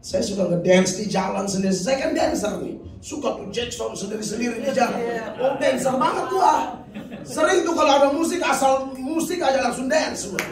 Saya suka ngedance di jalan sendiri. Saya kan dancer nih. Suka tuh Jackson sendiri-sendiri di jalan. Oh, dancer banget tuh ah. Sering tuh kalau ada musik, asal musik aja langsung dance semua.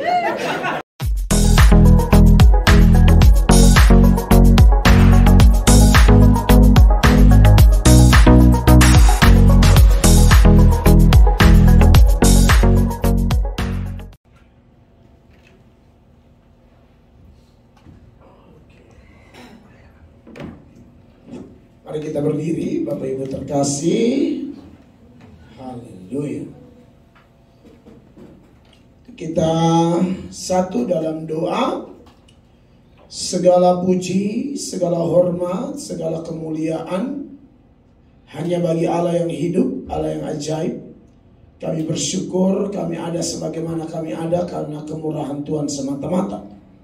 Mari kita berdiri, Bapak Ibu terkasih. Haleluya. Kita satu dalam doa. Segala puji, segala hormat, segala kemuliaan hanya bagi Allah yang hidup, Allah yang ajaib. Kami bersyukur kami ada sebagaimana kami ada karena kemurahan Tuhan semata-mata.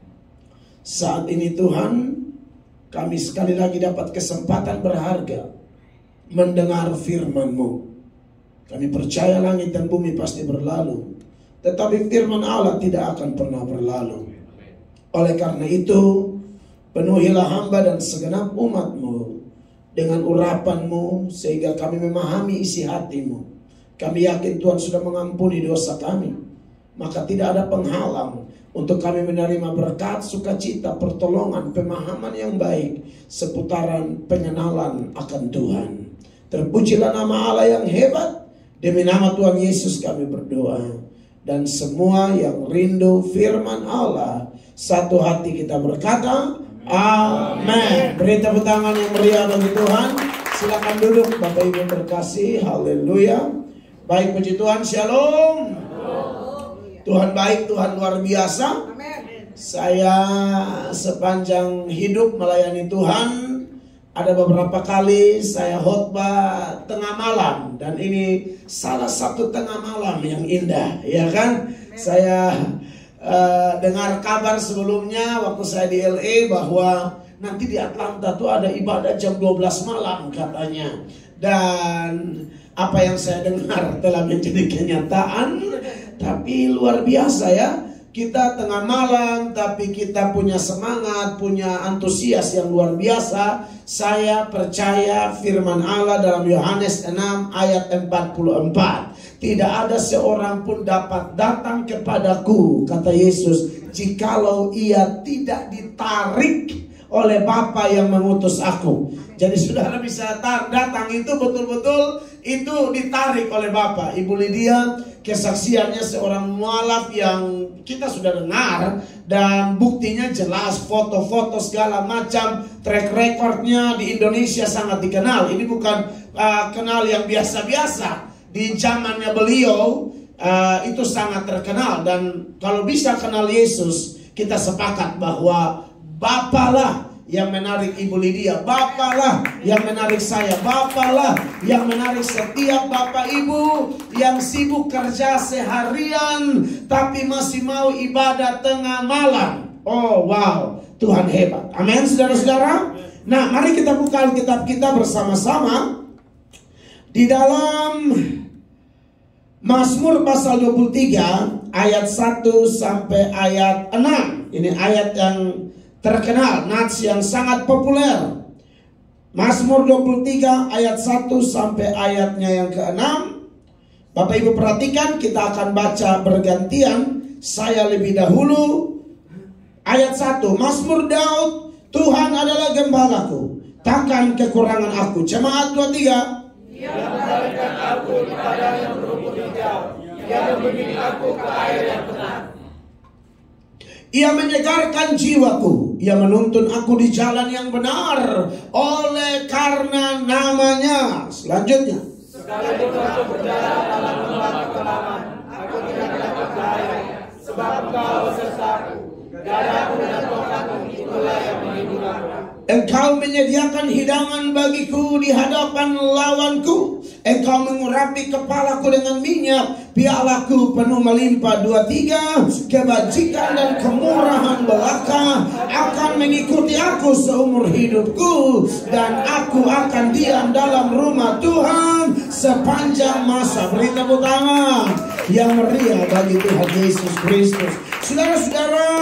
Saat ini Tuhan, kami sekali lagi dapat kesempatan berharga mendengar firman-Mu. Kami percaya langit dan bumi pasti berlalu, tetapi firman Allah tidak akan pernah berlalu. Oleh karena itu, penuhilah hamba dan segenap umat-Mu dengan urapan-Mu, sehingga kami memahami isi hati-Mu. Kami yakin Tuhan sudah mengampuni dosa kami, maka tidak ada penghalang untuk kami menerima berkat, sukacita, pertolongan, pemahaman yang baik seputaran pengenalan akan Tuhan. Terpujilah nama Allah yang hebat. Demi nama Tuhan Yesus kami berdoa. Dan semua yang rindu firman Allah, satu hati kita berkata, amin. Beri tepuk tangan yang meriah bagi Tuhan. Silakan duduk Bapak Ibu terkasih. Haleluya. Baik, puji Tuhan. Shalom. Tuhan baik, Tuhan luar biasa. Saya sepanjang hidup melayani Tuhan, ada beberapa kali saya khotbah tengah malam, dan ini salah satu tengah malam yang indah, ya kan? Saya dengar kabar sebelumnya waktu saya di LA bahwa nanti di Atlanta tuh ada ibadah jam 12 malam katanya. Dan apa yang saya dengar telah menjadi kenyataan. Tapi luar biasa ya, kita tengah malam tapi kita punya semangat, punya antusias yang luar biasa. Saya percaya firman Allah dalam Yohanes 6 ayat 44. Tidak ada seorang pun dapat datang kepadaku, kata Yesus, jikalau ia tidak ditarik oleh Bapa yang mengutus aku. Jadi saudara bisa datang itu betul-betul itu ditarik oleh Bapa. Ibu Lydia kesaksiannya seorang mualaf yang kita sudah dengar, dan buktinya jelas, foto-foto segala macam, track recordnya di Indonesia sangat dikenal. Ini bukan kenal yang biasa-biasa. Di zamannya beliau itu sangat terkenal, dan kalau bisa kenal Yesus, kita sepakat bahwa Bapalah yang menarik Ibu Lydia, Bapalah yang menarik saya, Bapalah yang menarik setiap Bapak Ibu yang sibuk kerja seharian tapi masih mau ibadah tengah malam. Oh wow, Tuhan hebat. Amin saudara-saudara. Nah, mari kita buka Alkitab kita bersama-sama di dalam Mazmur pasal 23 ayat 1 sampai ayat 6. Ini ayat yang terkenal, nats yang sangat populer. Mazmur 23 ayat 1 sampai ayatnya yang ke-6. Bapak Ibu perhatikan, kita akan baca bergantian. Saya lebih dahulu. Ayat 1, Mazmur Daud, Tuhan adalah gembalaku, takkan kekurangan aku. Jemaat 2-3. Dia mengalihkan aku di padang yang berumput hijau. Dia membimbing aku ke air yang tenang. Ia menyegarkan jiwaku. Ia menuntun aku di jalan yang benar oleh karena namanya. Selanjutnya, sekalipun aku berjalan dalam lembah kekelaman, aku tidak dapat bahaya, sebab Engkau sertaku. Dadaku dan tongkatku itulah yang menghibur aku. Engkau menyediakan hidangan bagiku di hadapan lawanku. Engkau mengurapi kepalaku dengan minyak, pialaku penuh melimpah. 2-3. Kebajikan dan kemurahan belaka akan mengikuti aku seumur hidupku, dan aku akan diam dalam rumah Tuhan sepanjang masa. Beri tepuk tangan yang meriah bagi Tuhan Yesus Kristus. Saudara-saudara,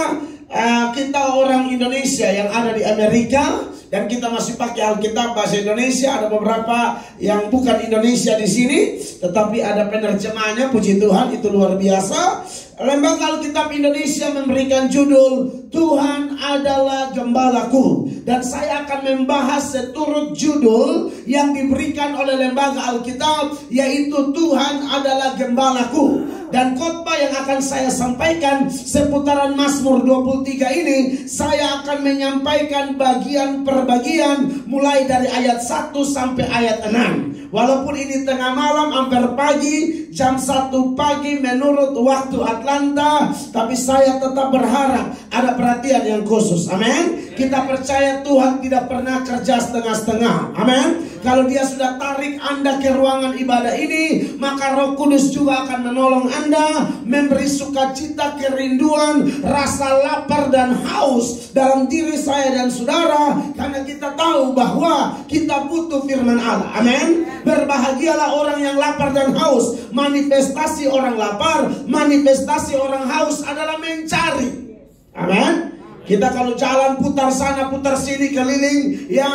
kita orang Indonesia yang ada di Amerika dan kita masih pakai Alkitab bahasa Indonesia. Ada beberapa yang bukan Indonesia di sini, tetapi ada penerjemahnya. Puji Tuhan, itu luar biasa. Lembaga Alkitab Indonesia memberikan judul Tuhan adalah Gembalaku, dan saya akan membahas seturut judul yang diberikan oleh Lembaga Alkitab, yaitu Tuhan adalah Gembalaku. Dan khotbah yang akan saya sampaikan seputaran Mazmur 23 ini, saya akan menyampaikan bagian per bagian mulai dari ayat 1 sampai ayat 6. Walaupun ini tengah malam, hampir pagi, jam 1 pagi menurut waktu Atlanta, tapi saya tetap berharap ada perhatian yang khusus. Amin. Kita percaya Tuhan tidak pernah kerja setengah-setengah. Amin. Kalau Dia sudah tarik Anda ke ruangan ibadah ini, maka Roh Kudus juga akan menolong Anda, memberi sukacita, kerinduan, rasa lapar dan haus dalam diri saya dan saudara, karena kita tahu bahwa kita butuh firman Allah. Amin. Berbahagialah orang yang lapar dan haus. Manifestasi orang lapar, manifestasi orang haus adalah mencari. Amin. Kita kalau jalan putar sana putar sini keliling ya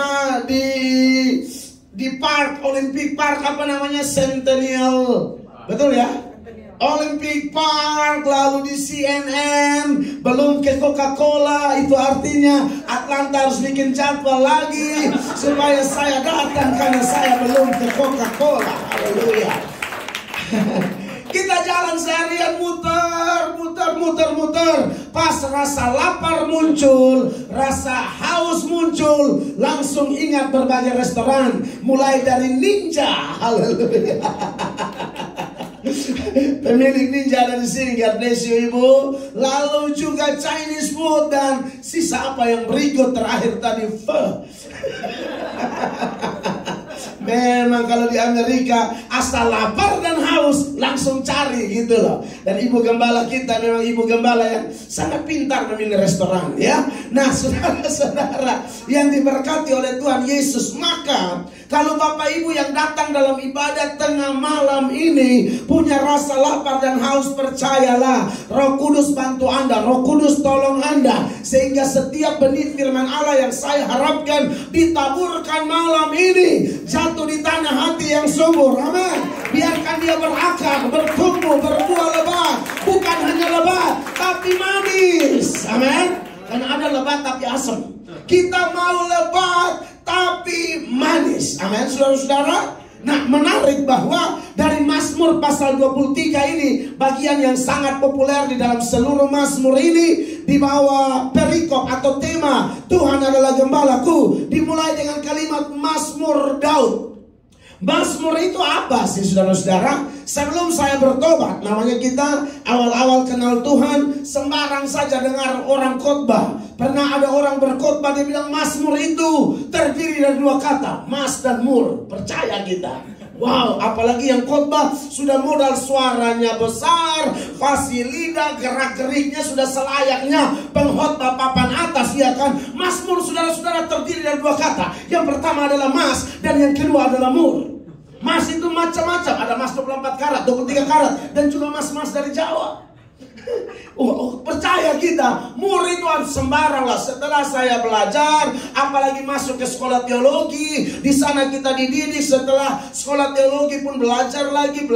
di park, Olympic Park, apa namanya, Centennial, betul ya? Olympic Park, lalu di CNN, belum ke Coca-Cola. Itu artinya Atlanta harus bikin jadwal lagi supaya saya datang, karena saya belum ke Coca-Cola. Haleluya. Kita jalan seharian muter. Pas rasa lapar muncul, rasa haus muncul, langsung ingat berbagai restoran, mulai dari Ninja. Haleluya. Pemilik Ninja ada di sini, God bless you, Ibu. Lalu juga Chinese food, dan sisa apa yang berikut terakhir tadi, pho. Memang kalau di Amerika asal lapar dan haus langsung cari gitu loh. Dan ibu gembala kita memang ibu gembala yang sangat pintar memilih restoran ya. Nah, saudara-saudara yang diberkati oleh Tuhan Yesus, maka kalau Bapak Ibu yang datang dalam ibadat tengah malam ini punya rasa lapar dan haus, percayalah Roh Kudus bantu Anda, Roh Kudus tolong Anda, sehingga setiap benih firman Allah yang saya harapkan ditaburkan malam ini jatuh di tanah hati yang subur. Amin. Biarkan dia berakar, bertumbuh, berbuah lebat. Bukan hanya lebat, tapi manis. Amin. Karena ada lebat tapi asam. Kita mau lebat tapi manis. Amin, saudara-saudara. Nah, menarik bahwa dari Mazmur pasal 23 ini, bagian yang sangat populer di dalam seluruh Mazmur ini, di bawah perikop atau tema Tuhan adalah Gembalaku, dimulai dengan kalimat Mazmur Daud. Mazmur itu apa sih, saudara-saudara? Sebelum saya bertobat, namanya kita awal-awal kenal Tuhan, sembarang saja dengar orang khotbah. Pernah ada orang berkhotbah, dia bilang Mazmur itu terdiri dari dua kata, mas dan mur. Percaya kita. Wow, apalagi yang khotbah sudah modal suaranya besar, fasih lidah, gerak-geriknya sudah selayaknya pengkhotbah papan atas, ya kan? Mazmur, saudara-saudara, terdiri dari dua kata. Yang pertama adalah mas, dan yang kedua adalah mur. Mas itu macam-macam, ada mas 24 karat, 23 karat, dan juga mas-mas dari Jawa. Percaya kita, mur itu harus sembarang lah. Setelah saya belajar, apalagi masuk ke sekolah teologi, di sana kita dididik. Setelah sekolah teologi pun belajar lagi.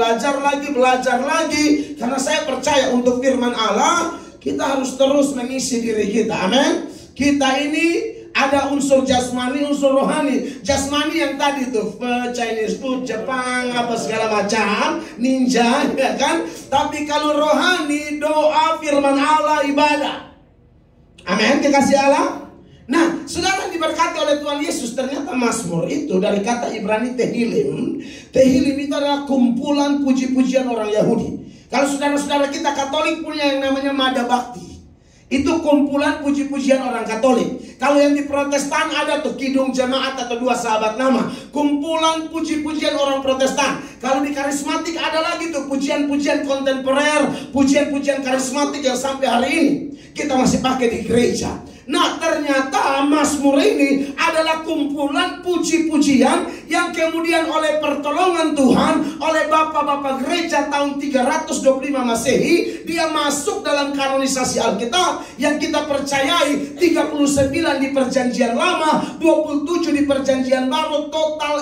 Karena saya percaya untuk firman Allah, kita harus terus mengisi diri kita. Amin. Kita ini ada unsur jasmani, unsur rohani. Jasmani yang tadi tuh Chinese food, Jepang, apa segala macam, ninja, ya kan? Tapi kalau rohani, doa, firman Allah, ibadah. Amin, dikasih Allah. Nah, saudara diberkati oleh Tuhan Yesus, ternyata Mazmur itu dari kata Ibrani Tehillim. Tehillim itu adalah kumpulan puji-pujian orang Yahudi. Kalau saudara-saudara kita Katolik punya yang namanya Mada Bakti. Itu kumpulan puji-pujian orang Katolik. Kalau yang di Protestan ada tuh Kidung Jemaat atau Dua Sahabat Nama, kumpulan puji-pujian orang Protestan. Kalau di karismatik ada lagi tuh pujian-pujian kontemporer, pujian-pujian karismatik yang sampai hari ini kita masih pakai di gereja. Nah, ternyata Mazmur ini ada adalah kumpulan puji-pujian yang kemudian oleh pertolongan Tuhan, oleh bapak-bapak gereja tahun 325 Masehi, dia masuk dalam kanonisasi Alkitab yang kita percayai 39 di Perjanjian Lama, 27 di Perjanjian Baru, total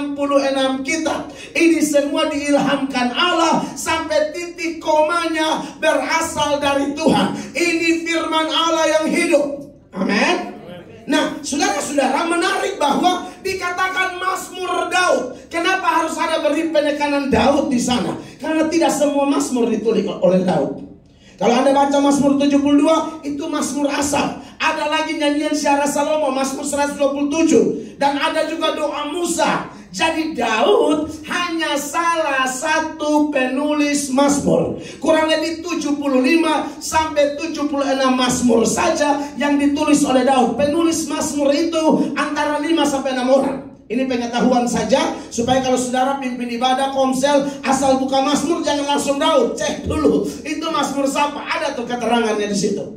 66 kitab. Ini semua diilhamkan Allah sampai titik komanya berasal dari Tuhan. Ini firman Allah yang hidup. Amin. Nah, saudara-saudara, menarik bahwa dikatakan Mazmur Daud. Kenapa harus ada beri penekanan Daud di sana? Karena tidak semua Mazmur ditulis oleh Daud. Kalau Anda baca Mazmur 72, itu Mazmur asal. Ada lagi nyanyian Syarat Salomo, Mazmur 127. Dan ada juga doa Musa. Jadi Daud hanya salah satu penulis Mazmur. Kurang lebih 75 sampai 76 Mazmur saja yang ditulis oleh Daud. Penulis Mazmur itu antara 5 sampai 6 orang. Ini pengetahuan saja supaya kalau saudara pimpin ibadah komsel asal buka Mazmur jangan langsung Daud, cek dulu itu Mazmur siapa, ada tuh keterangannya di situ.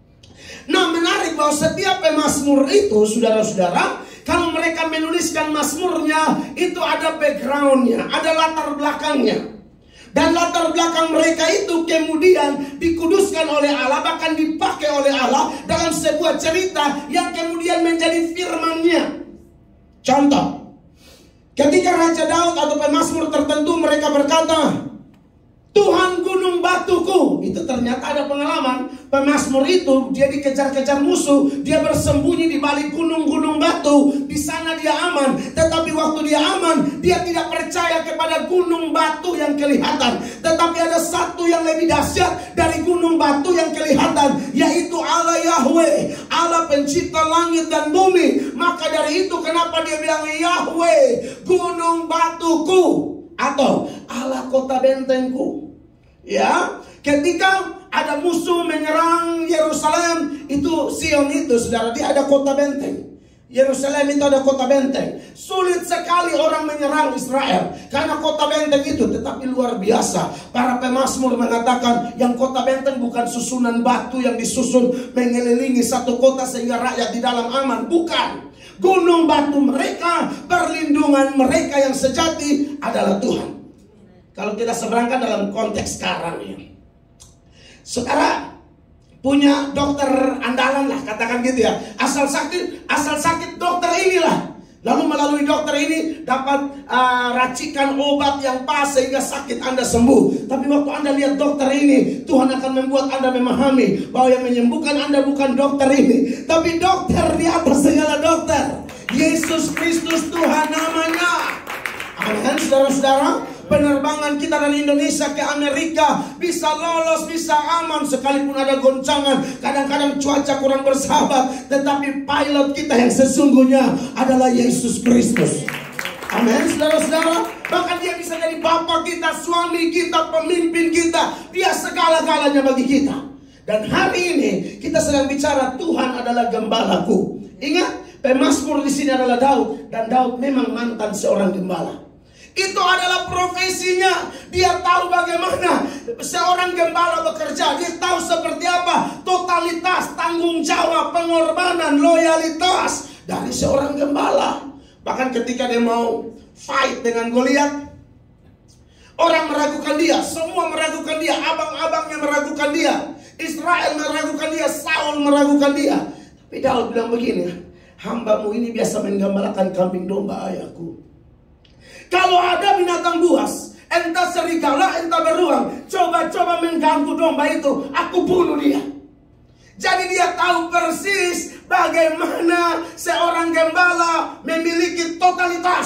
Nah, menarik bahwa setiap pemazmur itu, saudara-saudara, kalau mereka menuliskan mazmurnya, itu ada backgroundnya, ada latar belakangnya. Dan latar belakang mereka itu kemudian dikuduskan oleh Allah, bahkan dipakai oleh Allah dalam sebuah cerita yang kemudian menjadi firman-Nya. Contoh, ketika Raja Daud atau pemazmur tertentu mereka berkata, Tuhan gunung batuku. Itu ternyata ada pengalaman. Pemazmur itu dia dikejar-kejar musuh, dia bersembunyi di balik gunung-gunung batu. Di sana dia aman. Tetapi waktu dia aman, dia tidak percaya kepada gunung batu yang kelihatan. Tetapi ada satu yang lebih dahsyat dari gunung batu yang kelihatan, yaitu Allah Yahweh, Allah pencipta langit dan bumi. Maka dari itu kenapa dia bilang Yahweh, gunung batuku, atau Allah kota bentengku. Ya, ketika ada musuh menyerang Yerusalem, itu Sion itu, saudara, dia ada kota benteng. Yerusalem itu ada kota benteng. Sulit sekali orang menyerang Israel karena kota benteng itu. Tetapi luar biasa, para pemazmur mengatakan yang kota benteng bukan susunan batu yang disusun mengelilingi satu kota sehingga rakyat di dalam aman. Bukan. Gunung batu mereka, perlindungan mereka yang sejati adalah Tuhan. Kalau kita seberangkan dalam konteks sekarang ya, saudara punya dokter andalan lah, katakan gitu ya. Asal sakit dokter inilah. Lalu melalui dokter ini dapat racikan obat yang pas sehingga sakit Anda sembuh. Tapi waktu Anda lihat dokter ini, Tuhan akan membuat Anda memahami bahwa yang menyembuhkan Anda bukan dokter ini, tapi dokter di atas segala dokter, Yesus Kristus Tuhan namanya. Amin, saudara-saudara. Penerbangan kita dari Indonesia ke Amerika bisa lolos, bisa aman sekalipun ada goncangan. Kadang-kadang cuaca kurang bersahabat, tetapi pilot kita yang sesungguhnya adalah Yesus Kristus. Amin, saudara-saudara. Bahkan dia bisa jadi bapak kita, suami kita, pemimpin kita. Dia segala-galanya bagi kita. Dan hari ini kita sedang bicara Tuhan adalah gembalaku. Ingat, pemazmur di sini adalah Daud, dan Daud memang mantan seorang gembala. Itu adalah profesinya. Dia tahu bagaimana seorang gembala bekerja. Dia tahu seperti apa totalitas, tanggung jawab, pengorbanan, loyalitas dari seorang gembala. Bahkan ketika dia mau fight dengan Goliat, orang meragukan dia, semua meragukan dia, abang-abangnya meragukan dia, Israel meragukan dia, Saul meragukan dia. Tapi Daud bilang begini, hambamu ini biasa menggembalakan kambing domba ayahku. Kalau ada binatang buas, entah serigala, entah beruang, coba-coba mengganggu domba itu, aku bunuh dia. Jadi dia tahu persis bagaimana seorang gembala memiliki totalitas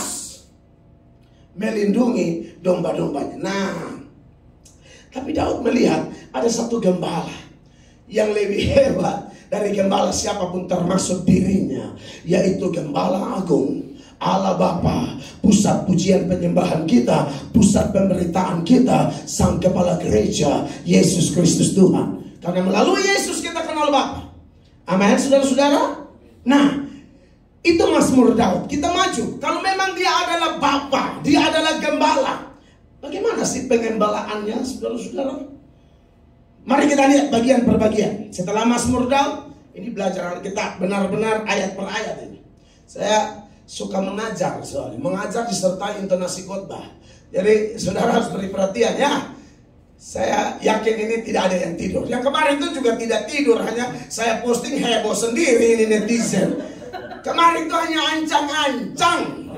melindungi domba-dombanya. Nah, tapi Daud melihat ada satu gembala yang lebih hebat dari gembala siapapun termasuk dirinya, yaitu Gembala Agung, Allah Bapa, pusat pujian penyembahan kita, pusat pemberitaan kita, Sang Kepala Gereja, Yesus Kristus Tuhan. Karena melalui Yesus kita kenal Bapa. Amin, saudara-saudara. Nah, itu Mazmur Daud. Kita maju. Kalau memang dia adalah Bapa, dia adalah gembala, bagaimana sih pengembalaannya, saudara-saudara? Mari kita lihat bagian per bagian. Setelah Mazmur Daud, ini belajar Alkitab benar-benar ayat per ayat ini. Saya suka mengajar soalnya. Mengajar disertai intonasi khotbah. Jadi saudara harus beri perhatian ya. Saya yakin ini tidak ada yang tidur. Yang kemarin itu juga tidak tidur. Hanya saya posting heboh sendiri ini netizen. Kemarin itu hanya ancang-ancang.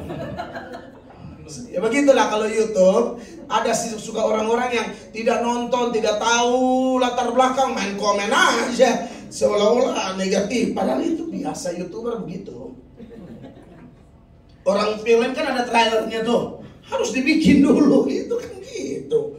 Ya begitulah kalau YouTube. Ada suka orang-orang yang tidak nonton, tidak tahu latar belakang, main komen aja seolah-olah negatif. Padahal itu biasa YouTuber begitu. Orang film kan ada trailernya tuh. Harus dibikin dulu gitu kan gitu.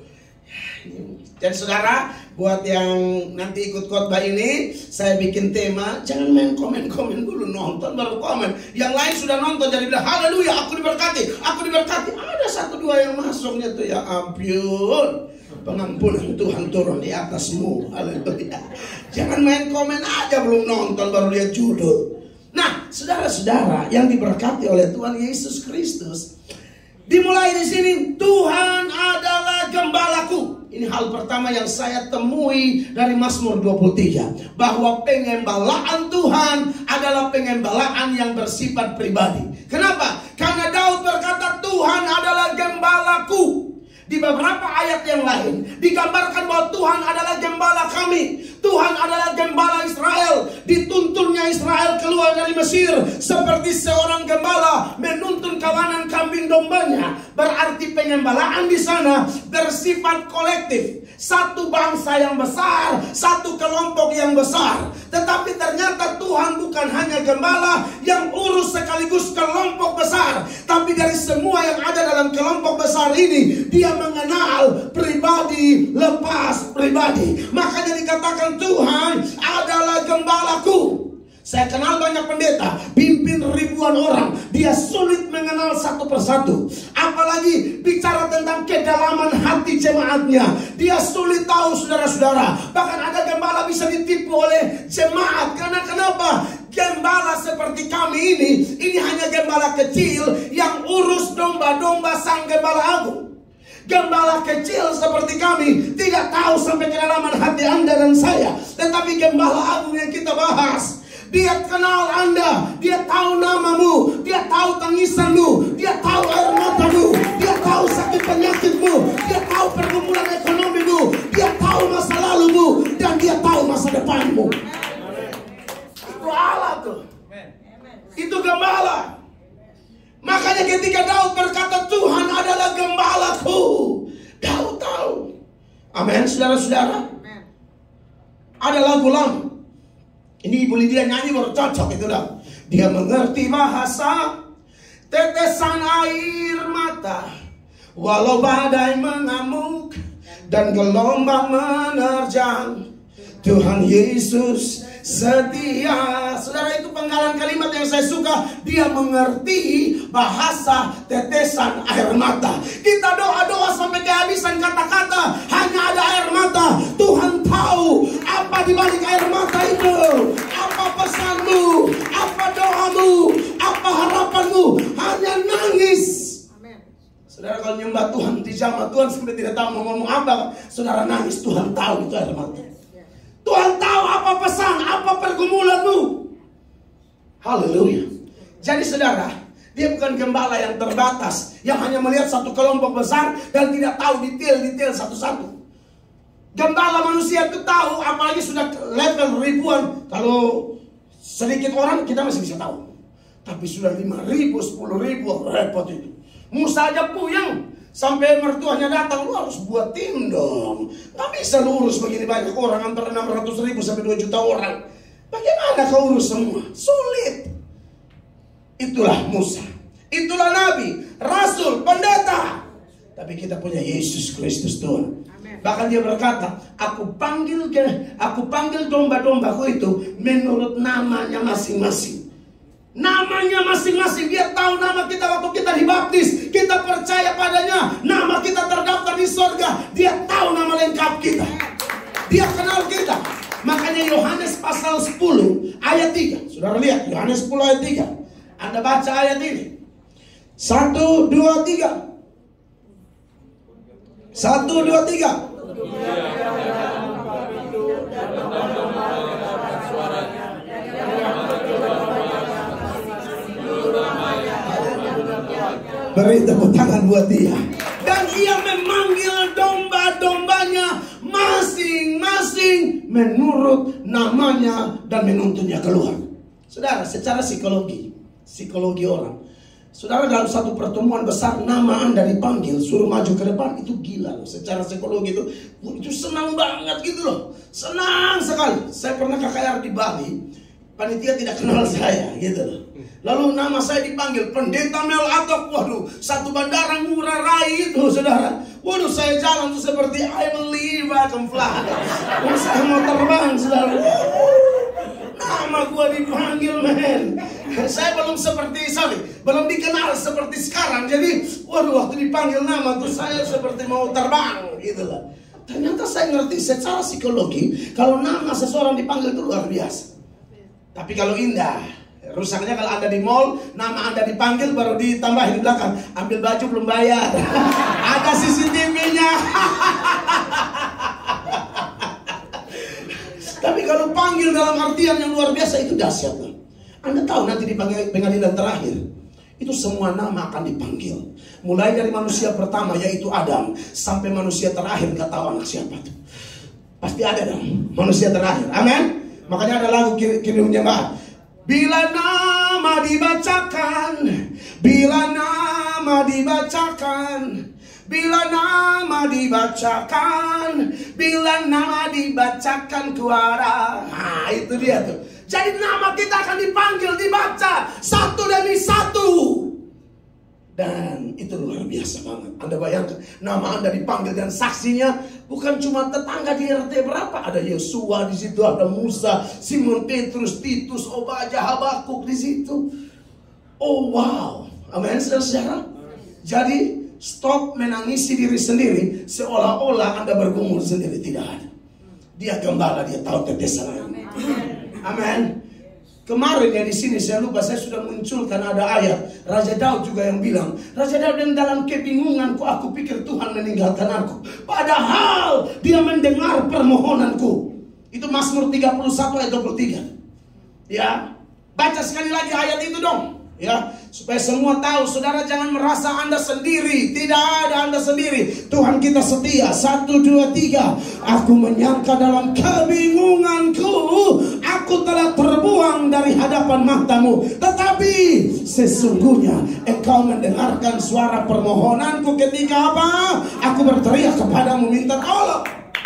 Dan saudara, buat yang nanti ikut khotbah ini, saya bikin tema, jangan main komen-komen dulu, nonton baru komen. Yang lain sudah nonton jadi bilang, haleluya, aku diberkati, aku diberkati. Ada 1-2 yang masuknya tuh, ya ampun, pengampunan Tuhan turun di atasmu, haleluya. Jangan main komen aja belum nonton baru lihat judul. Nah, saudara-saudara yang diberkati oleh Tuhan Yesus Kristus, dimulai di sini, Tuhan adalah gembalaku. Ini hal pertama yang saya temui dari Mazmur 23. Bahwa pengembalaan Tuhan adalah pengembalaan yang bersifat pribadi. Kenapa? Karena Daud berkata Tuhan adalah gembalaku. Di beberapa ayat yang lain digambarkan bahwa Tuhan adalah gembala kami. Tuhan adalah gembala Israel. Dituntunnya Israel keluar dari Mesir seperti seorang gembala menuntun kawanan kambing dombanya. Berarti pengembalaan di sana bersifat kolektif. Satu bangsa yang besar, satu kelompok yang besar. Tetapi ternyata Tuhan bukan hanya gembala yang urus sekaligus kelompok besar, tapi dari semua yang ada dalam kelompok besar ini, Dia mengenal pribadi lepas pribadi. Makanya dikatakan Tuhan adalah gembalaku. Saya kenal banyak pendeta, pimpin ribuan orang, dia sulit mengenal satu persatu. Apalagi bicara tentang kedalaman hati jemaatnya, dia sulit tahu, saudara-saudara. Bahkan ada gembala bisa ditipu oleh jemaat. Karena kenapa? Gembala seperti kami ini hanya gembala kecil yang urus domba-domba sang gembala agung. Gembala kecil seperti kami tidak tahu sampai kedalaman hati Anda dan saya. Tetapi gembala agung yang kita bahas, Dia kenal Anda, Dia tahu namamu, Dia tahu tangisanmu, Dia tahu air matamu, Dia tahu sakit penyakitmu, Dia tahu pergumulan ekonomimu, Dia tahu masa lalumu, dan Dia tahu masa depanmu. Itu Allah tuh. Itu gembala. Makanya ketika Daud berkata Tuhan adalah gembalaku, Daud tahu. Amin, saudara-saudara. Ada lagu lama. Ini Ibu Lydia nyanyi baru cocok itu dah. Dia mengerti bahasa tetesan air mata, walau badai mengamuk dan gelombang menerjang, Tuhan Yesus setia. Saudara, itu penggalan kalimat yang saya suka. Dia mengerti bahasa tetesan air mata. Kita doa-doa sampai kehabisan kata-kata, hanya ada air mata. Tuhan tahu apa di balik air mata itu. Apa pesanmu, apa doamu, apa harapanmu. Hanya nangis. Saudara, kalau nyembah Tuhan di jamaah Tuhan sampai tidak tahu mau ngomong apa, saudara nangis. Tuhan tahu itu air mata. Tuhan tahu apa pesan, apa pergumulanmu. Haleluya. Jadi saudara, Dia bukan gembala yang terbatas, yang hanya melihat satu kelompok besar dan tidak tahu detail-detail satu-satu. Gembala manusia itu tahu, apalagi sudah level ribuan. Kalau sedikit orang kita masih bisa tahu. Tapi sudah 5.000, 10.000, repot itu. Musa aja puyeng. Sampai mertuanya datang, lu harus buat tim dong. Gak bisa lu urus begini banyak orang, antara 600.000 sampai 2 juta orang. Bagaimana kau urus semua? Sulit. Itulah Musa, itulah Nabi, Rasul, pendeta. Tapi kita punya Yesus Kristus Tuhan. Bahkan Dia berkata, aku panggil domba-dombaku itu menurut namanya masing-masing. Namanya masing-masing. Dia tahu nama kita waktu kita dibaptis, kita percaya padanya, nama kita terdaftar di surga. Dia tahu nama lengkap kita, Dia kenal kita. Makanya Yohanes pasal 10 ayat 3. Saudara lihat Yohanes 10 ayat 3. Anda baca ayat ini. 1, 2, 3. 1, 2, 3. Beri tepuk tangan buat dia. Dan ia memanggil domba-dombanya masing-masing menurut namanya dan menuntunnya keluar. Saudara, secara psikologi orang, saudara, dalam satu pertemuan besar nama Anda dipanggil, suruh maju ke depan, itu gila loh. Secara psikologi itu senang banget gitu loh. Senang sekali. Saya pernah KKR di Bali, panitia tidak kenal saya gitu loh. Lalu nama saya dipanggil Pendeta Mel Atok. Waduh, satu bandara Ngurah Rai itu, saudara. Waduh, saya jalan tuh seperti I believe I can fly. Saya mau terbang, saudara. Nama gua dipanggil, men. Saya belum belum dikenal seperti sekarang. Jadi, waduh, waktu dipanggil nama tuh saya seperti mau terbang gitu lah. Ternyata saya ngerti secara psikologi, kalau nama seseorang dipanggil itu luar biasa. Tapi kalau indah, rusaknya kalau Anda di mall, nama Anda dipanggil baru ditambahin di belakang, ambil baju belum bayar. Ada CCTV-nya. Tapi kalau panggil dalam artian yang luar biasa, itu dahsyat. Anda tahu nanti di pengadilan terakhir, itu semua nama akan dipanggil. Mulai dari manusia pertama yaitu Adam, sampai manusia terakhir, gak tahu anak siapa tuh. Pasti ada dong manusia terakhir. Amin. Makanya ada lagu Kirim Jemaat. Bila nama dibacakan, bila nama dibacakan, bila nama dibacakan, bila nama dibacakan kuara. Nah, itu dia tuh. Jadi nama kita akan dipanggil, dibaca satu demi satu. Dan itu luar biasa banget. Anda bayangkan, nama Anda dipanggil dan saksinya bukan cuma tetangga di RT berapa. Ada Yosua di situ, ada Musa, Simon Petrus, Titus, Obadya, Habakuk di situ. Oh wow, amin, saudara. Jadi stop menangisi diri sendiri seolah-olah Anda bergumul sendiri. Tidak ada. Dia gembala, dia tahu tetesan air. Amin. Kemarin ya di sini saya lupa, saya sudah munculkan ada ayat Raja Daud juga yang bilang, Raja Daud yang dalam kebingunganku aku pikir Tuhan meninggalkan aku, padahal dia mendengar permohonanku. Itu Mazmur 31 ayat 23. Ya, baca sekali lagi ayat itu dong. Ya, supaya semua tahu, saudara jangan merasa Anda sendiri. Tidak ada Anda sendiri. Tuhan kita setia. 1, 2, 3. Aku menyangka dalam kebingunganku, aku telah terbuang dari hadapan matamu, tetapi sesungguhnya engkau mendengarkan suara permohonanku ketika apa? Aku berteriak kepadamu minta tolong.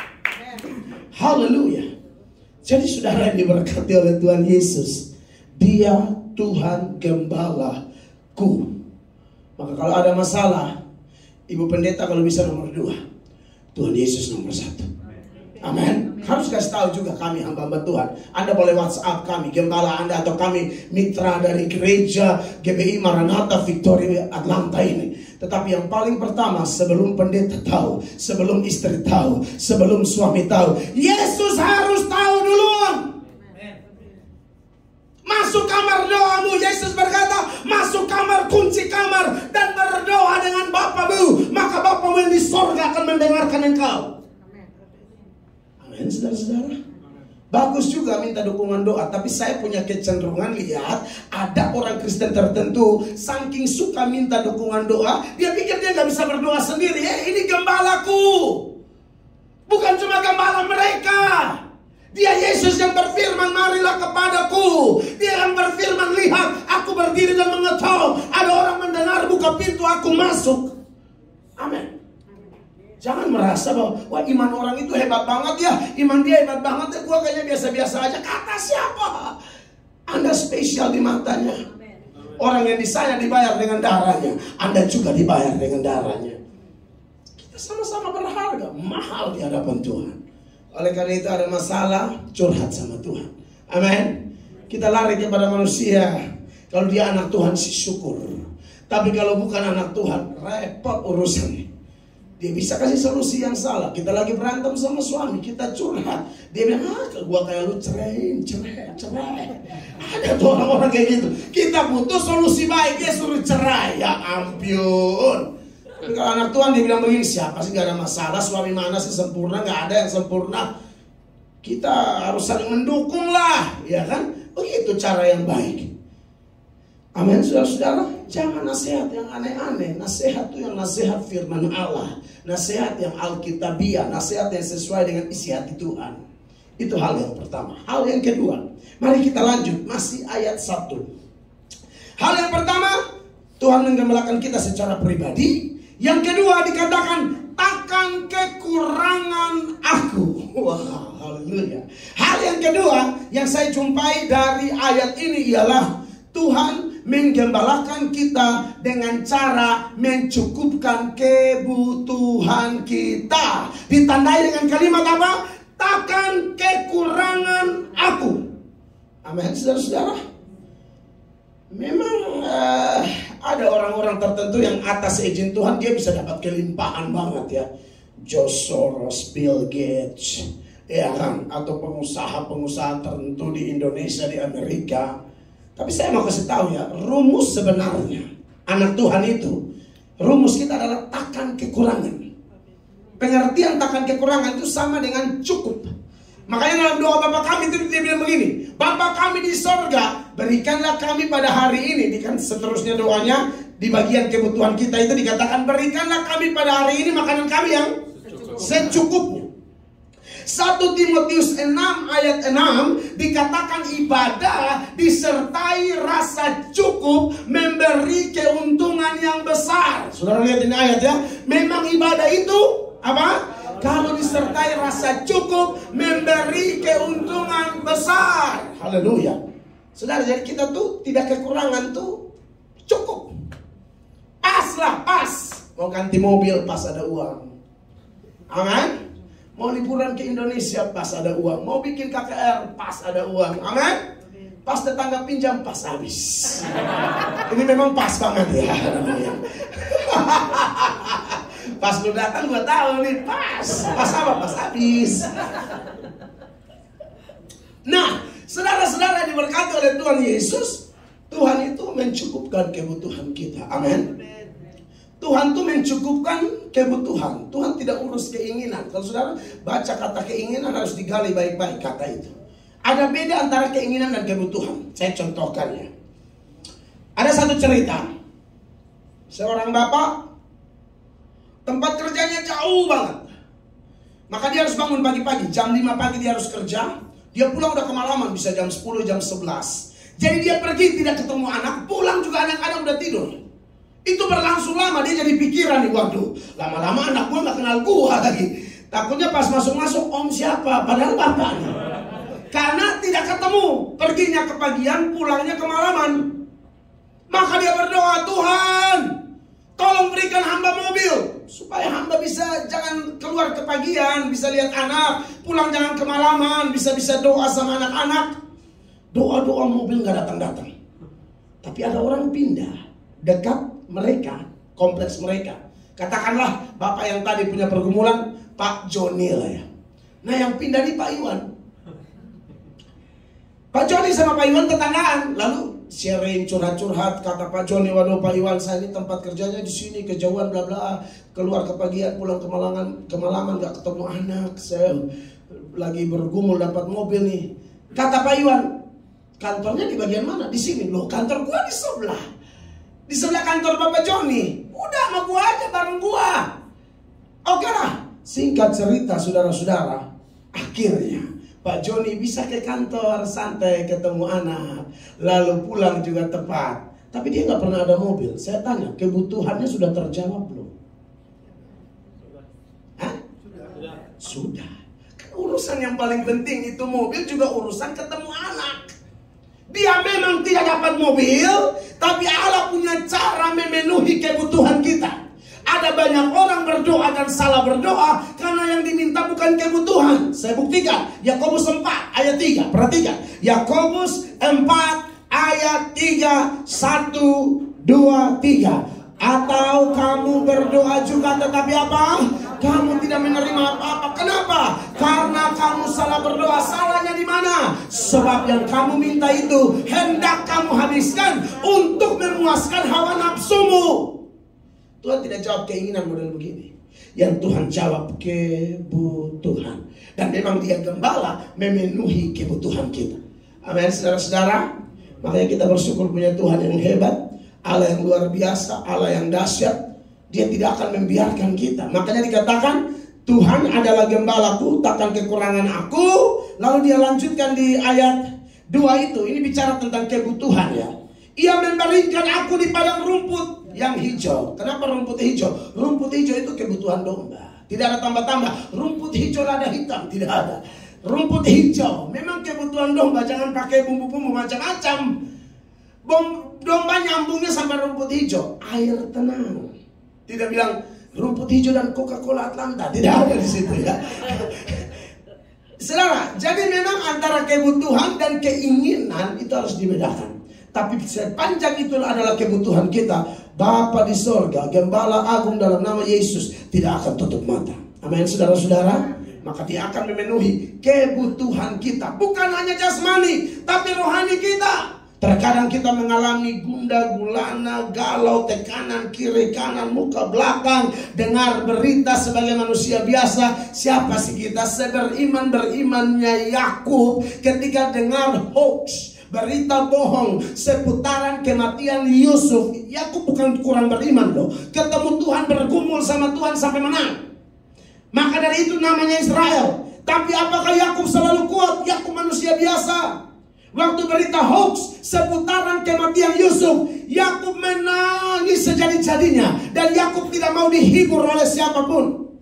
Haleluya. Jadi saudara yang diberkati oleh Tuhan Yesus, Dia Tuhan gembalaku. Maka kalau ada masalah, Ibu Pendeta kalau bisa nomor 2, Tuhan Yesus nomor 1. Amin. Harus kasih tahu juga kami hamba-hamba Tuhan. Anda boleh WhatsApp kami, gembala Anda atau kami mitra dari gereja GBI Maranatha Victoria Atlanta ini. Tetapi yang paling pertama, sebelum pendeta tahu, sebelum istri tahu, sebelum suami tahu, Yesus harus tahu duluan. Masuk kamar doamu, Yesus berkata, masuk kamar, kunci kamar, dan berdoa dengan Bapamu, maka Bapamu yang di sorga akan mendengarkan engkau. Amin, saudara-saudara. Bagus juga minta dukungan doa, tapi saya punya kecenderungan lihat ada orang Kristen tertentu saking suka minta dukungan doa, dia pikir dia nggak bisa berdoa sendiri. Ini gembalaku, bukan cuma gembala mereka. Dia Yesus yang berfirman, marilah kepadaku. Dia yang berfirman, lihat aku berdiri dan mengetok, ada orang mendengar, buka pintu, aku masuk. Amin. Jangan merasa bahwa wah, iman orang itu hebat banget ya, iman dia hebat banget ya, gua kayaknya biasa-biasa aja. Kata siapa? Anda spesial di matanya. Orang yang di sana dibayar dengan darahnya, Anda juga dibayar dengan darahnya. Kita sama-sama berharga, mahal di hadapan Tuhan. Oleh karena itu ada masalah, curhat sama Tuhan. Amin. Kita lari kepada manusia. Kalau dia anak Tuhan sih syukur. Tapi kalau bukan anak Tuhan, repot urusannya. Dia bisa kasih solusi yang salah. Kita lagi berantem sama suami, kita curhat. Dia bilang, gua kayak lu cerai. Ada tuh orang-orang kayak gitu. Kita butuh solusi baik, dia suruh cerai. Ya ampun. Tapi kalau anak Tuhan dia bilang begini, siapa sih gak ada masalah, suami mana sih sempurna, gak ada yang sempurna. Kita harus saling mendukung lah, ya kan? Begitu cara yang baik. Amin, saudara-saudara. Jangan nasihat yang aneh-aneh. Nasihat itu yang nasihat firman Allah, nasihat yang alkitabiah, nasihat yang sesuai dengan isi hati Tuhan. Itu hal yang pertama. Hal yang kedua, mari kita lanjut. Masih ayat 1. Hal yang pertama, Tuhan menggembalakan kita secara pribadi. Yang kedua dikatakan, takkan kekurangan aku. Wah, haleluya. Hal yang kedua yang saya jumpai dari ayat ini ialah Tuhan menggembalakan kita dengan cara mencukupkan kebutuhan kita. Ditandai dengan kalimat apa? Takkan kekurangan aku. Amin, saudara-saudara. Memang ada orang-orang tertentu yang atas izin Tuhan dia bisa dapat kelimpahan banget ya. George Soros, Bill Gates, ya kan, atau pengusaha-pengusaha tertentu di Indonesia, di Amerika. Tapi saya mau kasih tahu ya, rumus sebenarnya anak Tuhan itu, rumus kita adalah takkan kekurangan. Pengertian takkan kekurangan itu sama dengan cukup. Makanya dalam doa Bapa kami itu dia bilang begini, Bapa kami di sorga, berikanlah kami pada hari ini. Kan seterusnya doanya di bagian kebutuhan kita itu dikatakan, berikanlah kami pada hari ini makanan kami yang secukupnya. 1 Timotius 6 ayat 6 dikatakan ibadah disertai rasa cukup memberi keuntungan yang besar. Saudara lihat ini ayat ya. Memang ibadah itu apa? Kalau disertai rasa cukup memberi keuntungan besar. Haleluya. Saudara, jadi kita tuh tidak kekurangan tuh, cukup. Pas lah, pas. Mau ganti mobil pas ada uang. Amin. Mau liburan ke Indonesia pas ada uang. Mau bikin KKR pas ada uang. Amin. Pas tetangga pinjam pas habis. Ini memang pas banget ya namanya. Pas lu datang gua tahu nih pas. Pas apa? Pas habis. Nah, saudara-saudara diberkati oleh Tuhan Yesus, Tuhan itu mencukupkan kebutuhan kita. Amin. Tuhan itu mencukupkan kebutuhan. Tuhan tidak urus keinginan. Kalau saudara baca kata keinginan harus digali baik-baik kata itu. Ada beda antara keinginan dan kebutuhan. Saya contohkan ya. Ada satu cerita. Seorang bapak, tempat kerjanya jauh banget. Maka dia harus bangun pagi-pagi. Jam 5 pagi dia harus kerja. Dia pulang udah kemalaman, bisa jam 10, jam 11. Jadi dia pergi tidak ketemu anak. Pulang juga anak-anak udah tidur. Itu berlangsung lama, dia jadi pikiran nih, waduh, lama-lama anak gua gak kenal gua lagi. Takutnya pas masuk-masuk, om siapa? Padahal bapaknya. Karena tidak ketemu, perginya kepagian, pulangnya kemalaman. Maka dia berdoa, Tuhan, tolong berikan hamba mobil, supaya hamba bisa jangan keluar kepagian, bisa lihat anak, pulang jangan kemalaman, bisa doa sama anak-anak. Doa-doa mobil gak datang-datang. Tapi ada orang pindah dekat mereka, kompleks mereka. Katakanlah bapak yang tadi punya pergumulan, Pak Joni lah ya. Nah yang pindah nih Pak Iwan. Pak Joni sama Pak Iwan tetanggaan. Lalu sharing curhat-curhat, kata Pak Joni, waduh Pak Iwan saya ini tempat kerjanya di sini kejauhan bla bla, keluar kepagian pulang kemalaman gak ketemu anak, saya lagi bergumul dapat mobil nih. Kata Pak Iwan, kantornya di bagian mana? Di sini. Loh kantor gua di sebelah. Di sebelah kantor Bapak Joni. Udah sama gua aja bareng gua. Oke lah. Singkat cerita saudara-saudara, akhirnya Pak Joni bisa ke kantor santai ketemu anak, lalu pulang juga tepat. Tapi dia nggak pernah ada mobil. Saya tanya, kebutuhannya sudah terjawab belum? Hah? Sudah. Kan urusan yang paling penting itu mobil juga urusan ketemu anak. Dia memang tidak dapat mobil, tapi Allah punya cara memenuhi kebutuhan kita. Ada banyak orang berdoa dan salah berdoa karena yang diminta bukan kebutuhan. Saya buktikan, Yakobus 4 ayat 3. Perhatikan, Yakobus 4 ayat 3, 1, 2, 3. Atau kamu berdoa juga tetapi apa? Kamu tidak menerima apa-apa. Kenapa? Karena kamu salah berdoa. Salahnya di mana? Sebab yang kamu minta itu hendak kamu habiskan untuk memuaskan hawa nafsumu. Tuhan tidak jawab keinginan model begini. Yang Tuhan jawab kebutuhan. Dan memang Dia gembala memenuhi kebutuhan kita. Amin, saudara-saudara. Makanya kita bersyukur punya Tuhan yang hebat, Allah yang luar biasa, Allah yang dahsyat. Dia tidak akan membiarkan kita. Makanya dikatakan Tuhan adalah gembalaku, takkan kekurangan aku. Lalu dia lanjutkan di ayat 2 itu. Ini bicara tentang kebutuhan ya. Ia membaringkan aku di padang rumput yang hijau. Kenapa rumput hijau? Rumput hijau itu kebutuhan domba. Tidak ada tambah-tambah. Rumput hijau ada hitam, tidak ada. Rumput hijau memang kebutuhan domba. Jangan pakai bumbu-bumbu macam-macam. Domba nyambungnya sampai rumput hijau. Air tenang. Tidak bilang rumput hijau dan Coca-Cola Atlanta. Tidak ada di situ ya. Saudara, jadi memang antara kebutuhan dan keinginan itu harus dibedakan. Tapi sepanjang itu adalah kebutuhan kita, Bapa di sorga, Gembala Agung dalam nama Yesus tidak akan tutup mata. Amin saudara-saudara. Maka dia akan memenuhi kebutuhan kita. Bukan hanya jasmani, tapi rohani kita. Terkadang kita mengalami gundah gulana, galau, tekanan kiri kanan, muka belakang, dengar berita sebagai manusia biasa. Siapa sih kita? Berimannya Yakub ketika dengar hoax, berita bohong seputaran kematian Yusuf. Yakub bukan kurang beriman loh. Ketemu Tuhan, bergumul sama Tuhan sampai menang. Maka dari itu namanya Israel. Tapi apakah Yakub selalu kuat? Yakub manusia biasa. Waktu berita hoax seputaran kematian Yusuf, Yakub menangis sejadi-jadinya. Dan Yakub tidak mau dihibur oleh siapapun.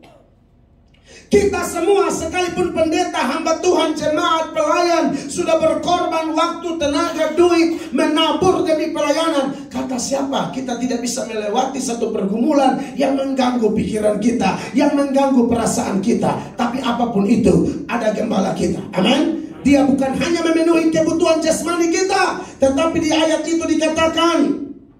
Kita semua sekalipun pendeta, hamba Tuhan, jemaat, pelayan, sudah berkorban waktu, tenaga, duit, menabur demi pelayanan. Kata siapa? Kita tidak bisa melewati satu pergumulan yang mengganggu pikiran kita, yang mengganggu perasaan kita. Tapi apapun itu, ada gembala kita. Amin. Dia bukan hanya memenuhi kebutuhan jasmani kita, tetapi di ayat itu dikatakan,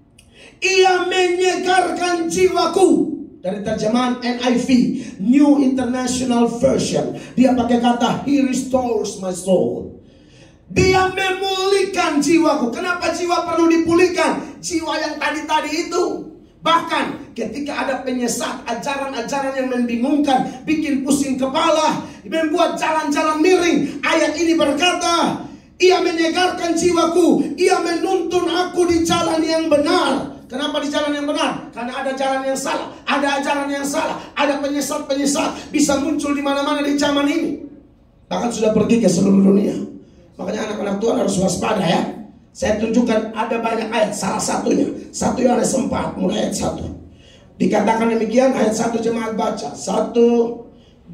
ia menyegarkan jiwaku. Dari terjemahan NIV, New International Version, dia pakai kata He restores my soul. Dia memulihkan jiwaku. Kenapa jiwa perlu dipulihkan? Jiwa yang tadi-tadi itu. Bahkan ketika ada penyesat, ajaran-ajaran yang membingungkan, bikin pusing kepala, membuat jalan-jalan miring, ayat ini berkata, ia menyegarkan jiwaku, ia menuntun aku di jalan yang benar. Kenapa di jalan yang benar? Karena ada jalan yang salah, ada ajaran yang salah, ada penyesat-penyesat bisa muncul di mana-mana di zaman ini. Bahkan sudah pergi ke seluruh dunia. Makanya anak-anak Tuhan harus waspada ya. Saya tunjukkan ada banyak ayat, salah satunya 1 Yohanes 4 mulai ayat 1. Dikatakan demikian, ayat 1 jemaat baca. 1, 2, 1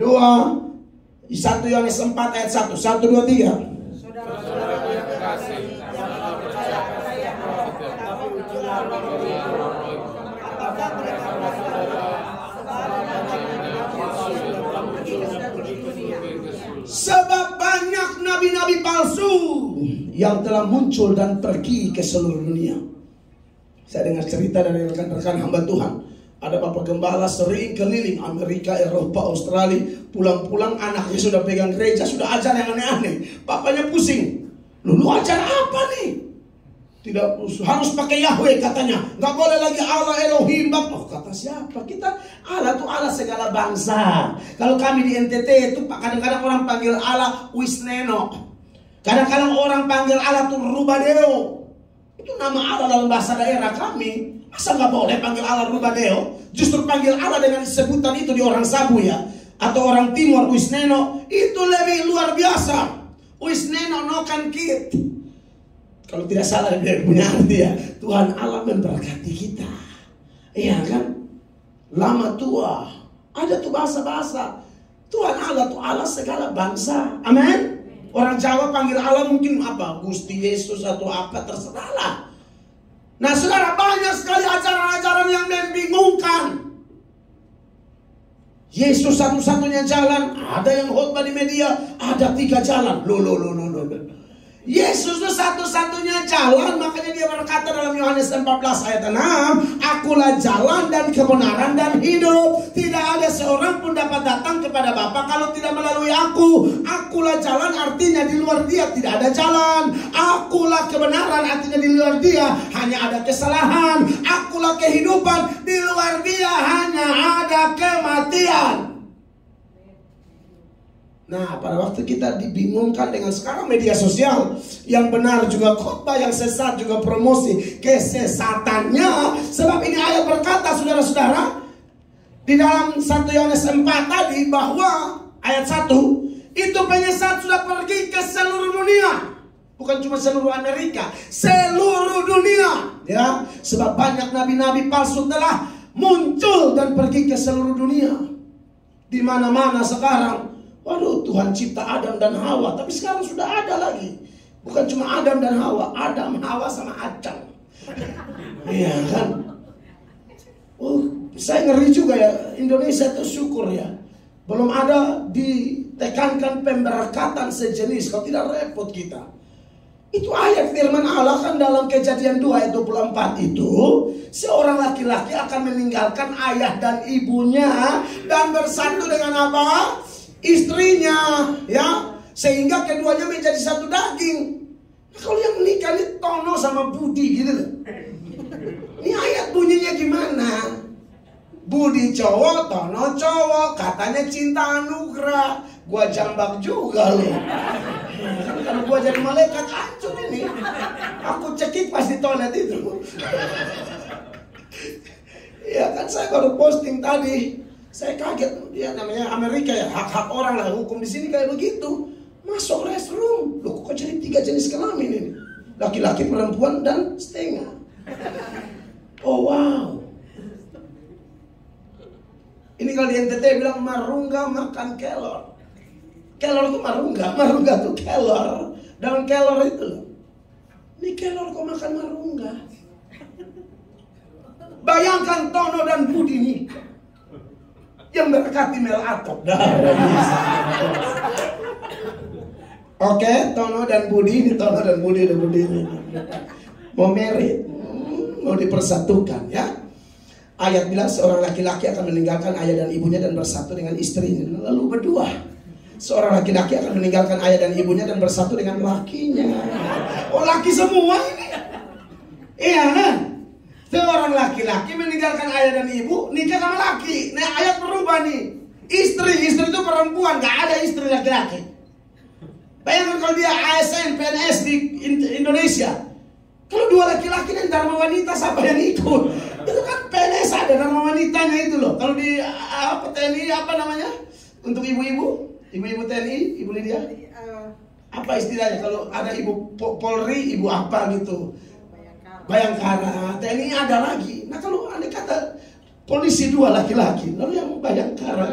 Yohanes 4 ayat 1. 1, 2, 3. Saudara-saudaraku yang kekasih, janganlah percaya kepada yang roh, tapi ujilah roh-roh, apakah mereka bersaudara, sebab banyak nabi palsu yang telah muncul di dunia. Sebab banyak nabi-nabi palsu yang telah muncul dan pergi ke seluruh dunia. Saya dengar cerita dari rekan-rekan hamba Tuhan. Ada bapak gembala sering keliling Amerika, Eropa, Australia. Pulang-pulang anaknya sudah pegang gereja, sudah ajar yang aneh-aneh. Bapaknya pusing. Lu ajar apa nih? Tidak harus pakai Yahweh katanya. Nggak boleh lagi Allah Elohim. Oh, kata siapa? Kita Allah itu Allah segala bangsa. Kalau kami di NTT itu kadang-kadang orang panggil Allah Wisneno. Kadang-kadang orang panggil Allah itu Rubadeo. Itu nama Allah dalam bahasa daerah kami. Masa nggak boleh panggil Allah Rubadeo? Justru panggil Allah dengan sebutan itu di orang Sabu ya, atau orang Timur Wisneno. Itu lebih luar biasa. Wisneno no kan kit. Kalau tidak salah dia punya arti ya. Tuhan Allah memberkati kita. Iya kan? Lama tua. Ada tuh bahasa-bahasa. Tuhan Allah tuh Allah segala bangsa. Amin. Orang Jawa panggil Allah mungkin apa? Gusti Yesus atau apa, terserahlah. Nah saudara, banyak sekali ajaran-ajaran yang membingungkan. Yesus satu-satunya jalan. Ada yang khotbah di media, ada 3 jalan. Loh. Yesus itu satu-satunya jalan. Makanya dia berkata dalam Yohanes 14 ayat 6, akulah jalan dan kebenaran dan hidup. Tidak ada seorang pun dapat datang kepada Bapa kalau tidak melalui aku. Akulah jalan, artinya di luar dia tidak ada jalan. Akulah kebenaran, artinya di luar dia hanya ada kesalahan. Akulah kehidupan, di luar dia hanya ada kematian. Nah, pada waktu kita dibingungkan dengan sekarang media sosial, yang benar juga khotbah, yang sesat juga promosi kesesatannya. Sebab ini ayat berkata, saudara-saudara, di dalam 1 Yohanes 4 tadi, bahwa ayat 1, itu penyesat sudah pergi ke seluruh dunia. Bukan cuma seluruh Amerika, seluruh dunia. Ya, sebab banyak nabi-nabi palsu telah muncul dan pergi ke seluruh dunia. Di mana-mana sekarang. Waduh, Tuhan cipta Adam dan Hawa, tapi sekarang sudah ada lagi. Bukan cuma Adam dan Hawa, Adam, Hawa sama Acang. Iya kan? Oh, saya ngeri juga ya, Indonesia itu syukur ya. Belum ada ditekankan pemberkatan sejenis, kalau tidak repot kita. Itu ayat firman Allah kan dalam Kejadian 2 ayat 24 itu, seorang laki-laki akan meninggalkan ayah dan ibunya dan bersatu dengan apa? Istrinya, ya, sehingga keduanya menjadi satu daging. Nah, kalau yang menikah ini Tono sama Budi gitu loh. Ini ayat bunyinya gimana? Budi cowok, Tono cowok, katanya cinta anugerah. Gua jambak juga loh. Kalau gua jadi malaikat hancur ini. Aku cekik pas di toilet itu. Ya kan, saya baru posting tadi. Saya kaget, ya namanya Amerika ya, hak-hak orang lah, hukum di sini kayak begitu. Masuk restroom, loh kok jadi 3 jenis kelamin ini? Laki-laki, perempuan, dan setengah. Oh wow. Ini kalau di NTT bilang marungga makan kelor. Kelor itu marungga, marungga itu kelor. Dalam kelor itu loh. Ini kelor kok makan marungga. Bayangkan Tono dan Budi nikah. Yang berkati Mel Atop. Oke, Tono dan Budi, ini Tono dan Budi ini. Mau merit, mau dipersatukan ya. Ayat bilang seorang laki-laki akan meninggalkan ayah dan ibunya dan bersatu dengan istrinya. Lalu berdua. Seorang laki-laki akan meninggalkan ayah dan ibunya dan bersatu dengan lakinya. Oh, laki semua ini. Iya kan? Seorang laki-laki meninggalkan ayah dan ibu, nikah sama laki. Nah, ayat berubah nih. Istri itu perempuan, gak ada istri laki-laki. Bayangkan kalau dia ASN, PNS di Indonesia. Kalau 2 laki-laki dan Dharma Wanita, siapa yang ikut? Itu kan PNS ada Dharma Wanitanya itu loh. Kalau di TNI apa namanya? Untuk ibu-ibu TNI, Ibu Lydia. Apa istilahnya kalau ada ibu Polri, ibu apa gitu? Bayangkara, TNI ada lagi. Nah kalau andai kata polisi 2 laki-laki, lalu yang Bayangkara,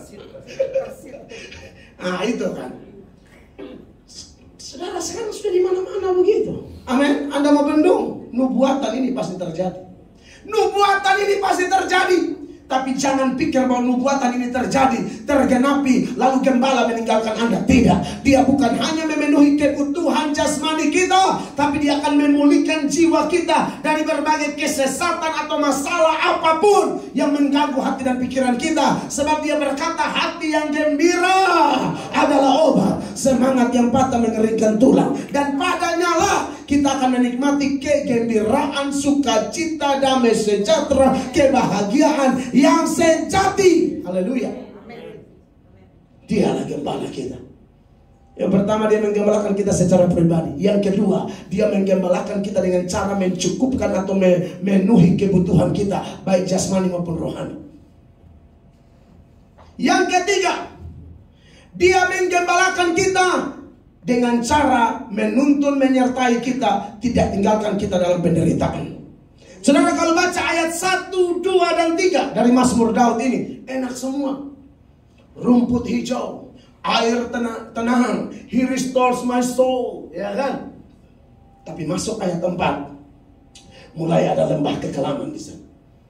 nah itu kan. Saudara, sekarang sudah di mana-mana begitu. Amin. Anda mau bendung, nubuatan ini pasti terjadi. Nubuatan ini pasti terjadi. Tapi jangan pikir bahwa nubuatan ini terjadi, tergenapi, lalu gembala meninggalkan Anda. Tidak. Dia bukan hanya memenuhi kebutuhan jasmani kita, tapi dia akan memulihkan jiwa kita dari berbagai kesesatan atau masalah apapun yang mengganggu hati dan pikiran kita. Sebab dia berkata, hati yang gembira adalah obat, semangat yang patah mengeringkan tulang. Dan padanya lah kita akan menikmati kegembiraan, sukacita, damai sejahtera, kebahagiaan yang sejati. Haleluya. Dialah gembala kita. Yang pertama, dia menggembalakan kita secara pribadi. Yang kedua, dia menggembalakan kita dengan cara mencukupkan atau memenuhi kebutuhan kita, baik jasmani maupun rohani. Yang ketiga, dia menggembalakan kita dengan cara menuntun, menyertai kita, tidak tinggalkan kita dalam penderitaan. Saudara, kalau baca ayat 1, 2, dan 3 dari Mazmur Daud ini, enak semua. Rumput hijau, air tenang, He restores my soul, ya kan? Tapi masuk ayat 4, mulai ada lembah kekelaman di sana.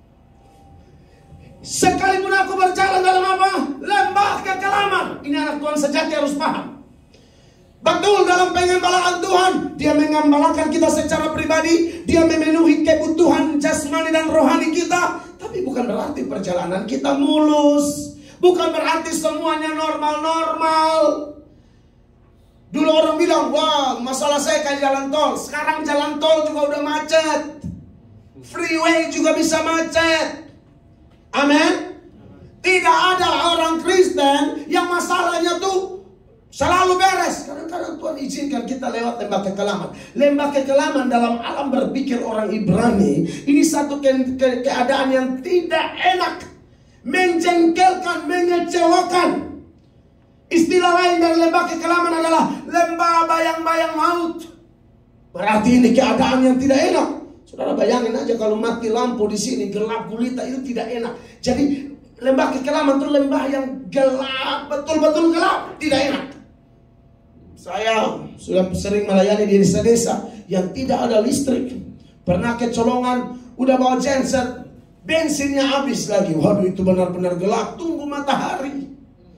Sekalipun aku berjalan dalam apa? Lembah kekelaman. Ini anak Tuhan sejati harus paham. Betul, dalam pengembalaan Tuhan, dia mengembalakan kita secara pribadi, dia memenuhi kebutuhan jasmani dan rohani kita. Tapi bukan berarti perjalanan kita mulus, bukan berarti semuanya normal-normal. Dulu orang bilang, wah masalah saya kayak jalan tol. Sekarang jalan tol juga udah macet, freeway juga bisa macet. Amin. Tidak ada orang Kristen yang masalahnya tuh Selalu beres. Kadang-kadang Tuhan izinkan kita lewat lembah kekelaman. Lembah kekelaman dalam alam berpikir orang Ibrani, ini satu keadaan yang tidak enak, menjengkelkan, mengecewakan. Istilah lain dari lembah kekelaman adalah lembah bayang-bayang maut. Berarti ini keadaan yang tidak enak. Saudara bayangin aja kalau mati lampu di sini, gelap gulita, itu tidak enak. Jadi lembah kekelaman itu lembah yang gelap, betul-betul gelap, tidak enak. Saya sudah sering melayani di desa-desa yang tidak ada listrik. Pernah kecolongan, udah bawa genset, bensinnya habis lagi. Waduh, itu benar-benar gelap, tunggu matahari.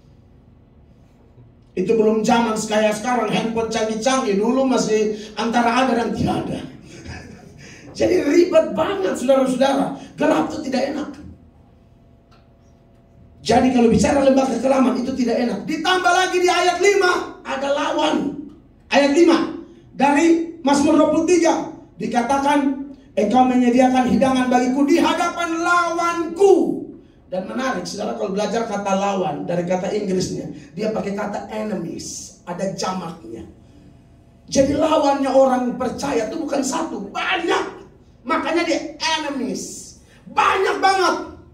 Itu belum zaman kayak sekarang, handphone canggih-canggih. Dulu masih antara ada dan tidak ada. Jadi ribet banget saudara-saudara. Gelap itu tidak enak. Jadi kalau bicara lembah kekelaman itu tidak enak. Ditambah lagi di ayat 5 ada lawan. Ayat 5 dari Mazmur 23 dikatakan, engkau menyediakan hidangan bagiku di hadapan lawanku. Dan menarik saudara kalau belajar kata lawan dari kata Inggrisnya, dia pakai kata enemies, ada jamaknya. Jadi lawannya orang percaya itu bukan satu, banyak. Makanya dia enemies, banyak banget.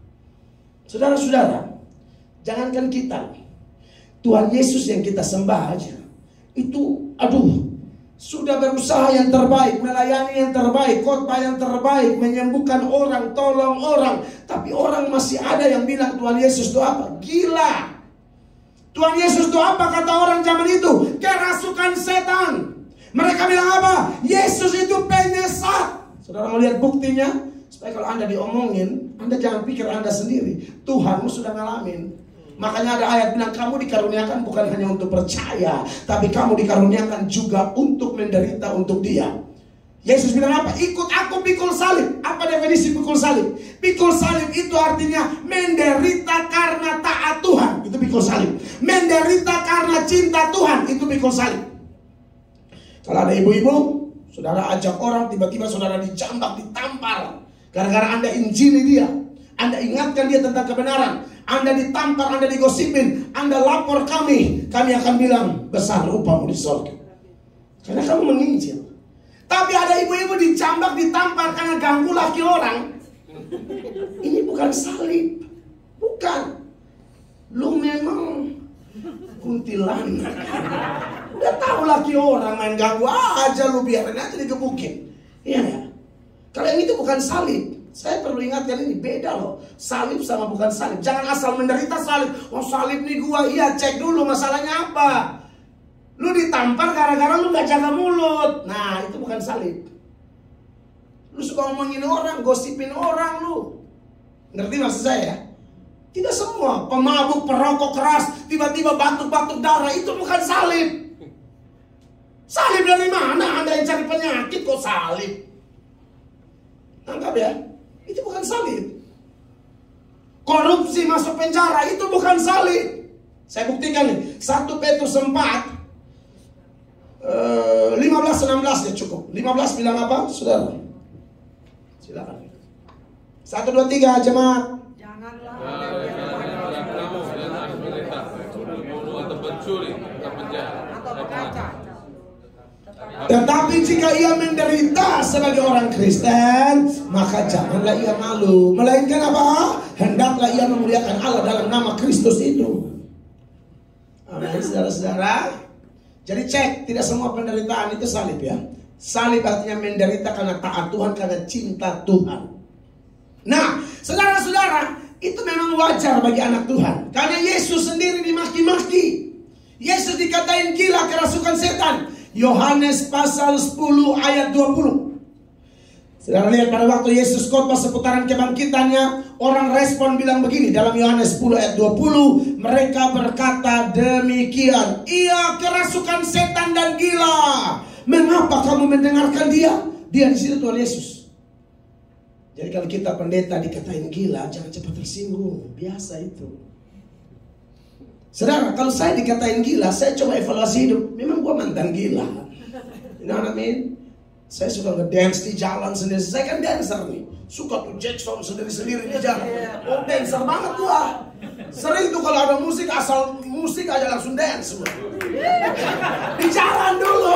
Saudara-saudara, jangankan kita, Tuhan Yesus yang kita sembah aja, itu sudah berusaha yang terbaik, melayani yang terbaik, khotbah yang terbaik, menyembuhkan orang, tolong orang. Tapi orang masih ada yang bilang Tuhan Yesus itu apa? Gila. Tuhan Yesus itu apa kata orang zaman itu? Kerasukan setan. Mereka bilang apa? Yesus itu penyesat. Saudara mau lihat buktinya? Supaya kalau Anda diomongin, Anda jangan pikir Anda sendiri. Tuhanmu sudah ngalamin. Makanya ada ayat bilang, kamu dikaruniakan bukan hanya untuk percaya, tapi kamu dikaruniakan juga untuk menderita untuk Dia. Yesus bilang apa? Ikut aku pikul salib. Apa definisi pikul salib? Pikul salib itu artinya menderita karena taat Tuhan. Itu pikul salib. Menderita karena cinta Tuhan. Itu pikul salib. Kalau ada ibu-ibu, saudara ajak orang, tiba-tiba saudara dijambak, ditampar. Gara-gara Anda injili dia, Anda ingatkan dia tentang kebenaran, Anda ditampar, Anda digosipin, Anda lapor kami akan bilang, besar upamu di surga. Karena kamu menginjil. Tapi ada ibu-ibu dijambak, ditampar karena ganggu laki orang. Ini bukan salib. Bukan. Lu memang kuntilanak. Udah tahu laki orang main ganggu aja, lu biarin aja digebukin. Iya ya. Kalau yang itu bukan salib. Saya perlu ingatkan ini beda loh. Salib sama bukan salib. Jangan asal menderita salib. Oh salib nih gua. Iya, cek dulu masalahnya apa. Lu ditampar gara-gara lu gak jaga mulut. Nah itu bukan salib. Lu suka ngomongin orang, gosipin orang lu. Ngerti maksud saya? Tidak semua pemabuk, perokok keras, tiba-tiba batuk-batuk darah, itu bukan salib. Salib dari mana? Anda yang cari penyakit kok salib? Tangkap ya? Itu bukan salib. Korupsi masuk penjara, itu bukan salib. Saya buktikan nih, 1 Petrus 4 15-16 ya cukup. 15 bilang apa? Saudara silakan. 1, 2, 3 jemaat. Janganlah kamu dan harus menderita, membunuh atau mencuri atau penjara atau berkaca. Tetapi jika ia menderita sebagai orang Kristen, maka janganlah ia malu, melainkan apa? Hendaklah ia memuliakan Allah dalam nama Kristus itu. Amin, saudara-saudara. Jadi cek, tidak semua penderitaan itu salib ya. Salib artinya menderita karena taat Tuhan, karena cinta Tuhan. Nah, saudara-saudara, itu memang wajar bagi anak Tuhan. Karena Yesus sendiri dimaki-maki. Yesus dikatain gila, kerasukan setan. Yohanes pasal 10 ayat 20. Saudara lihat pada waktu Yesus khotbah seputaran kebangkitannya, orang respon bilang begini dalam Yohanes 10 ayat 20, mereka berkata demikian, ia kerasukan setan dan gila. Mengapa kamu mendengarkan dia? Dia di situ Tuhan Yesus. Jadi kalau kita pendeta dikatain gila, jangan cepat tersinggung, biasa itu. Saudara, kalau saya dikatain gila, saya coba evaluasi hidup. Memang gua mantan gila. You know what I mean? Saya suka ngedance di jalan sendiri. Saya kan dancer nih. Suka tuh Jackson sendiri-sendiri di jalan. Oh dancer banget gua. Sering tuh kalau ada musik, asal musik aja langsung dance semua. Di jalan dulu.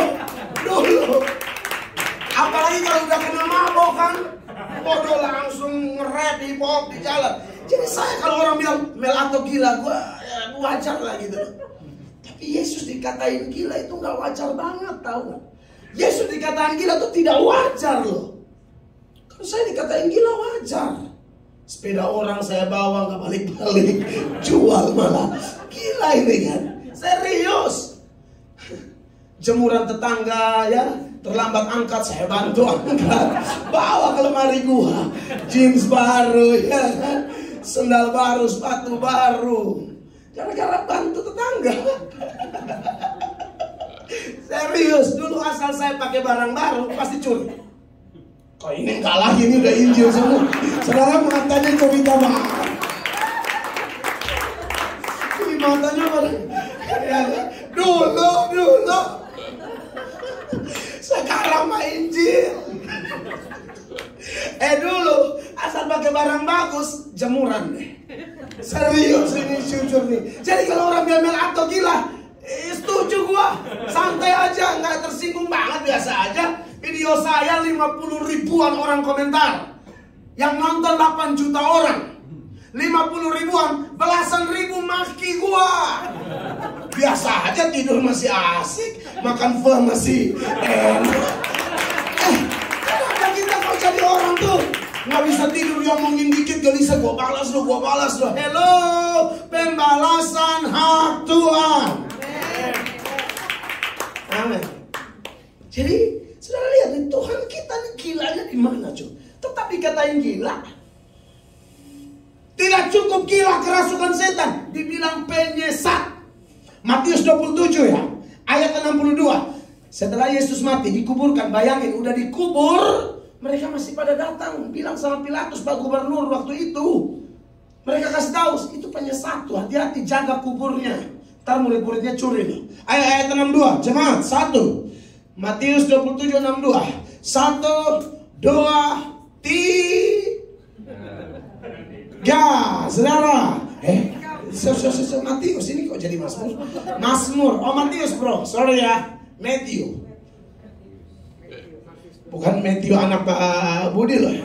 Apalagi kalau udah kena mabok kan, bodoh langsung nge-rap hip hop di jalan. Jadi saya kalau orang bilang Mel atau gila, gue wajar lah gitu. Tapi Yesus dikatain gila itu nggak wajar banget, tahu nggak? Yesus dikatain gila itu tidak wajar loh. Kalau saya dikatain gila wajar. Sepeda orang saya bawa nggak balik-balik, jual malah. Gila ini kan, serius. Jemuran tetangga ya, terlambat angkat, saya bantu angkat. Bawa ke lemari gua, jeans baru ya kan, sendal baru, sepatu baru. Gara-gara bantu tetangga. Serius, dulu asal saya pakai barang baru pasti curi. Kok ini enggak lagi, ini udah Injil semua. Saudara matanya kok minta maaf. Ini matanya pada dulu. Sekarang mah Injil. Dulu asal pakai barang bagus, jemuran deh. Serius ini jujur nih. Jadi kalau orang bilang Mel atau gila, setuju gua. Santai aja, nggak tersinggung banget, biasa aja. Video saya 50 ribuan orang komentar. Yang nonton 8 juta orang. 50 ribuan, belasan ribu maki gua. Biasa aja, tidur masih asik, makan pho masih enak. Kenapa kita kalau jadi orang tuh nggak bisa tidur, ngomongin dikit gelisah, gua balas lo. Hello, pembalasan hak Tuhan. Amin. Jadi saudara lihat nih, Tuhan kita nih gilanya di mana cuy? Tetap dikatain gila. Tidak cukup gila kerasukan setan, dibilang penyesat. Matius 27 ya, ayat 62. Setelah Yesus mati, dikuburkan, bayangin udah dikubur, mereka masih pada datang, bilang sama Pilatus, Pak Gubernur waktu itu. Mereka kasih tahu, itu penyesat tuh, hati-hati jaga kuburnya. Ntar murid-muridnya curi nih. Ayat 62, jemaat, 1. Matius 27, 62. 1, 2, 3. Saudara. Matius ini kok jadi Mazmur. Oh Matius bro, sorry ya. Matthew. Bukan Matthew anak Pak Budi loh.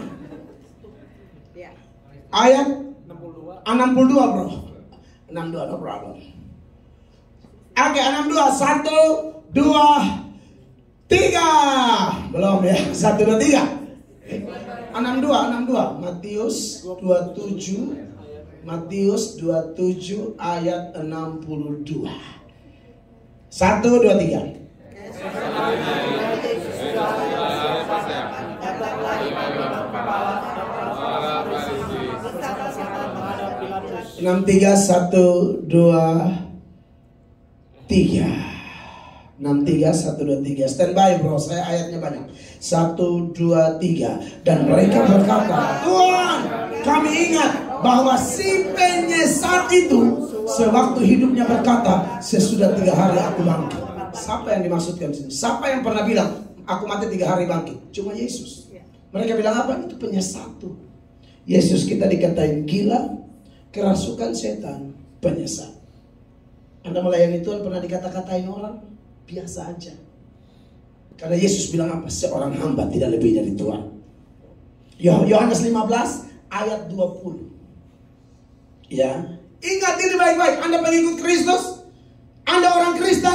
Ayat 62 bro. 62 no problem. Oke, 62. 1, 2, 3. Belum ya. 1, 2, 3. 62. Matius 27. Matius 27 ayat 62. 1, 2, 3. 63, 1, 2, 3. 63, 1, 2, 3. Stand by bro, saya ayatnya banyak. 1, 2, 3. Dan mereka berkata, Tuhan, kami ingat bahwa si penyesat itu sewaktu hidupnya berkata, sesudah 3 hari aku bangkit. Siapa yang dimaksudkan sini? Siapa yang pernah bilang aku mati 3 hari bangkit? Cuma Yesus. Mereka bilang apa? Itu penyesat tuh. Yesus kita dikatain gila, kerasukan setan, penyesat. Anda melayani Tuhan pernah dikata-katain orang? Biasa aja. Karena Yesus bilang apa? Seorang hamba tidak lebih dari Tuhan. Yohanes 15 ayat 20. Ya, ingat ini baik-baik. Anda pengikut Kristus, Anda orang Kristen.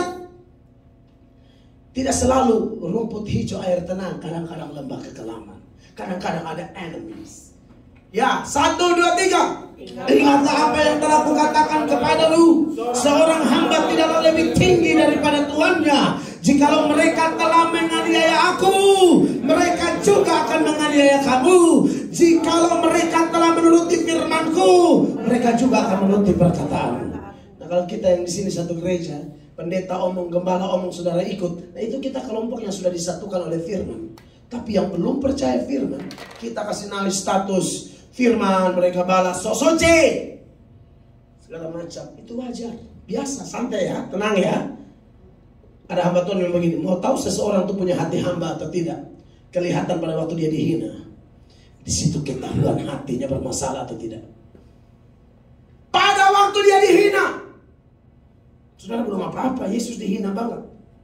Tidak selalu rumput hijau air tenang, kadang-kadang lembah kekelaman, kadang-kadang ada enemies. Ya, 1, 2, 3. Ingatlah apa yang telah kukatakan kepadamu, seorang hamba tidaklah lebih tinggi daripada tuannya. Jikalau mereka telah menganiaya aku, mereka juga akan menganiaya kamu. Jikalau mereka telah menuruti firmanku, mereka juga akan menuruti perkataanmu. Nah, kalau kita yang di sini satu gereja, pendeta omong, gembala omong, saudara ikut. Nah itu kita kelompok yang sudah disatukan oleh firman. Tapi yang belum percaya firman, kita kasih nalih status firman, mereka balas sosoce segala macam. Itu wajar, biasa, santai ya, tenang ya. Ada hamba Tuhan yang begini, mau tahu seseorang itu punya hati hamba atau tidak? Kelihatan pada waktu dia dihina. Di situ ketahuan hatinya bermasalah atau tidak. Pada waktu dia dihina, Saudara belum apa-apa, Yesus dihina banget.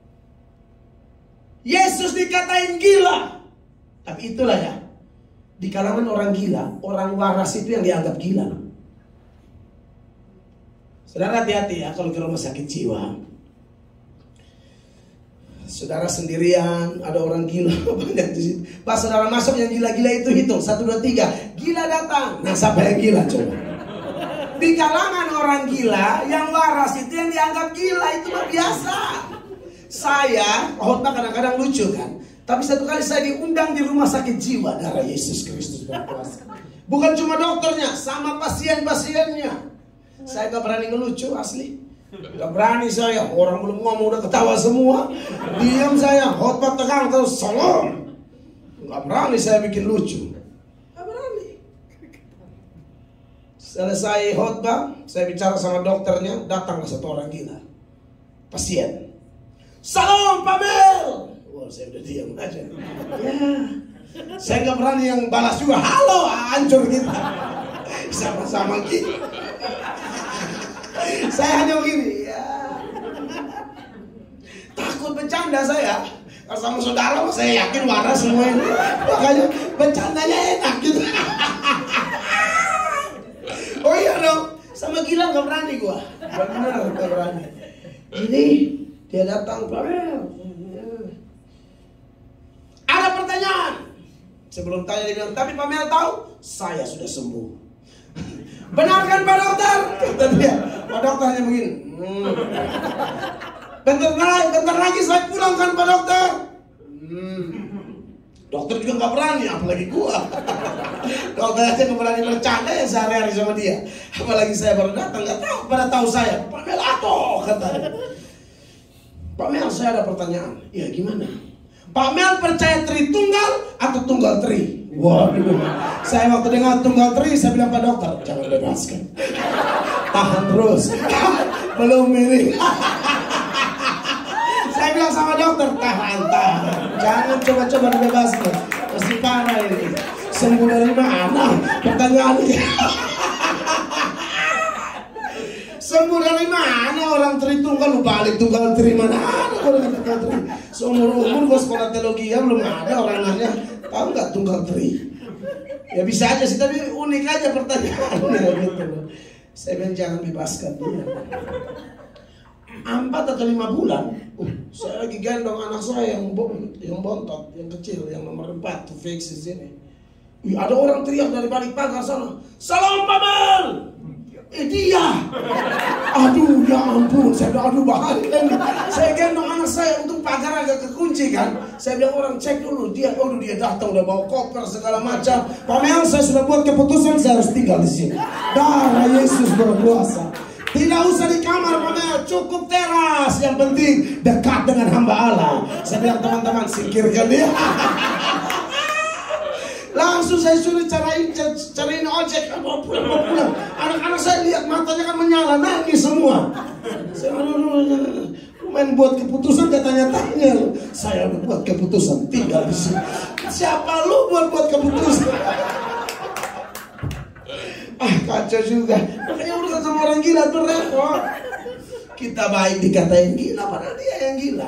Yesus dikatain gila. Tapi itulah ya, di kalangan orang gila, orang waras itu yang dianggap gila. Saudara hati-hati ya kalau ke rumah sakit jiwa. Saudara sendirian, ada orang gila banyak di situ. Pas saudara masuk yang gila-gila itu hitung 1, 2, 3, gila datang. Nah siapa yang gila coba? Di kalangan orang gila, yang waras itu yang dianggap gila, itu mah biasa. Saya, khotbah kadang-kadang lucu kan. Tapi satu kali saya diundang di rumah sakit jiwa, darah Yesus Kristus berkuasa. Bukan cuma dokternya, sama pasien-pasiennya. Saya gak berani ngelucu asli. Gak berani saya, orang belum ngomong udah ketawa semua. Diam saya, khotbah tegang terus salam. Gak berani saya bikin lucu. Gak berani. Selesai khotbah, saya bicara sama dokternya, datanglah satu orang gila. Pasien. Salam Pak Mel. Wah, saya udah diam aja. Ya, saya gak berani yang balas juga. Halo, hancur kita. Sama-sama gila. Saya hanya begini, ya. Takut bercanda saya. Kalau sama saudara, saya yakin waras semua ini. Makanya bercandanya enak gitu. Oh iya dong, sama gila gak berani gua. Benar gak berani. Ini dia datang, Pak Mel. Ada pertanyaan. Sebelum tanya dia bilang, tapi Pak Mel tahu saya sudah sembuh. Benar kan Pak Dokter? Kata dia. Pak Dokter hanya begini. Bentar lagi saya pulang kan Pak Dokter? Dokter juga gak berani, apalagi gua. Dokter aja gak berani bercanda ya sehari-hari sama dia. Apalagi saya baru datang, gak tahu, pada tahu saya. Pak Mel atoh katanya. Pak Mel, saya ada pertanyaan. Ya gimana? Pak Mel percaya Tritunggal atau Tunggal Tri? Waduh, saya waktu dengar Tunggal Tri, saya bilang Pak Dokter, jangan bebaskan. Tahan terus. Belum milih. Saya bilang sama dokter, tahan. Jangan coba-coba dibebaskan. Masih parah ini. Sembuh dari mana? Pertanyaannya. Sembuh dari mana orang Tritunggal? Lu balik Tunggal Tri mana ada orang Tunggal Tri? Seumur-umur gue sekolah teologi ya belum ada orang nanya. Tahu nggak Tunggal Tri? Ya bisa aja sih, tapi unik aja pertanyaannya gitu. Saya bilang jangan bebaskan dia. 4 atau 5 bulan, saya lagi gendong anak saya yang bontot, yang kecil, yang nomor 4 tuh fix di sini. Ada orang teriak dari balik pagar sana, salam Pak Mel. Dia. Aduh ya ampun, saya bilang aduh bahaya nih. Saya gendong anak saya untuk pagar agak kekunci kan. Saya bilang orang cek dulu dia, dia datang udah bawa koper segala macam. Pak Mel, saya sudah buat keputusan saya harus tinggal di sini. Darah Yesus berkuasa. Tidak usah di kamar Pak Mel, cukup teras. Yang penting dekat dengan hamba Allah. Saya bilang teman-teman singkirkan dia. Langsung saya suruh cariin ojek, mau pulang. Anak-anak saya lihat matanya kan menyala, nangis semua. Saya lu main buat keputusan tanya-tanya lu. Saya udah buat keputusan tinggal di sini. Siapa lu buat keputusan? Kacau juga. Makanya urusan sama orang gila tuh repot. Kita baik dikatain gila, padahal dia yang gila.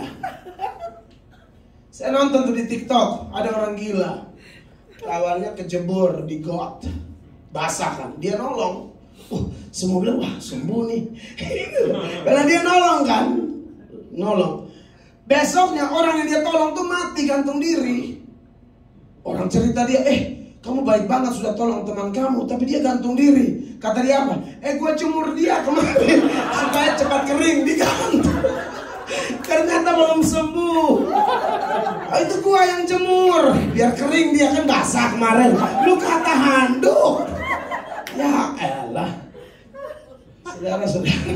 Saya nonton tuh di TikTok, ada orang gila. Awalnya kejebur di got, basah kan, dia nolong. Semua bilang wah sembuh nih. Karena dia nolong kan, nolong. Besoknya orang yang dia tolong tuh mati gantung diri. Orang cerita dia, kamu baik banget sudah tolong teman kamu, tapi dia gantung diri. Kata dia apa? Gue jemur dia kemarin supaya cepat kering, digantung. Ternyata belum sembuh. Itu gua yang jemur biar kering, dia kan basah kemarin. Lu kata handuk. Ya elah. Saudara-saudara,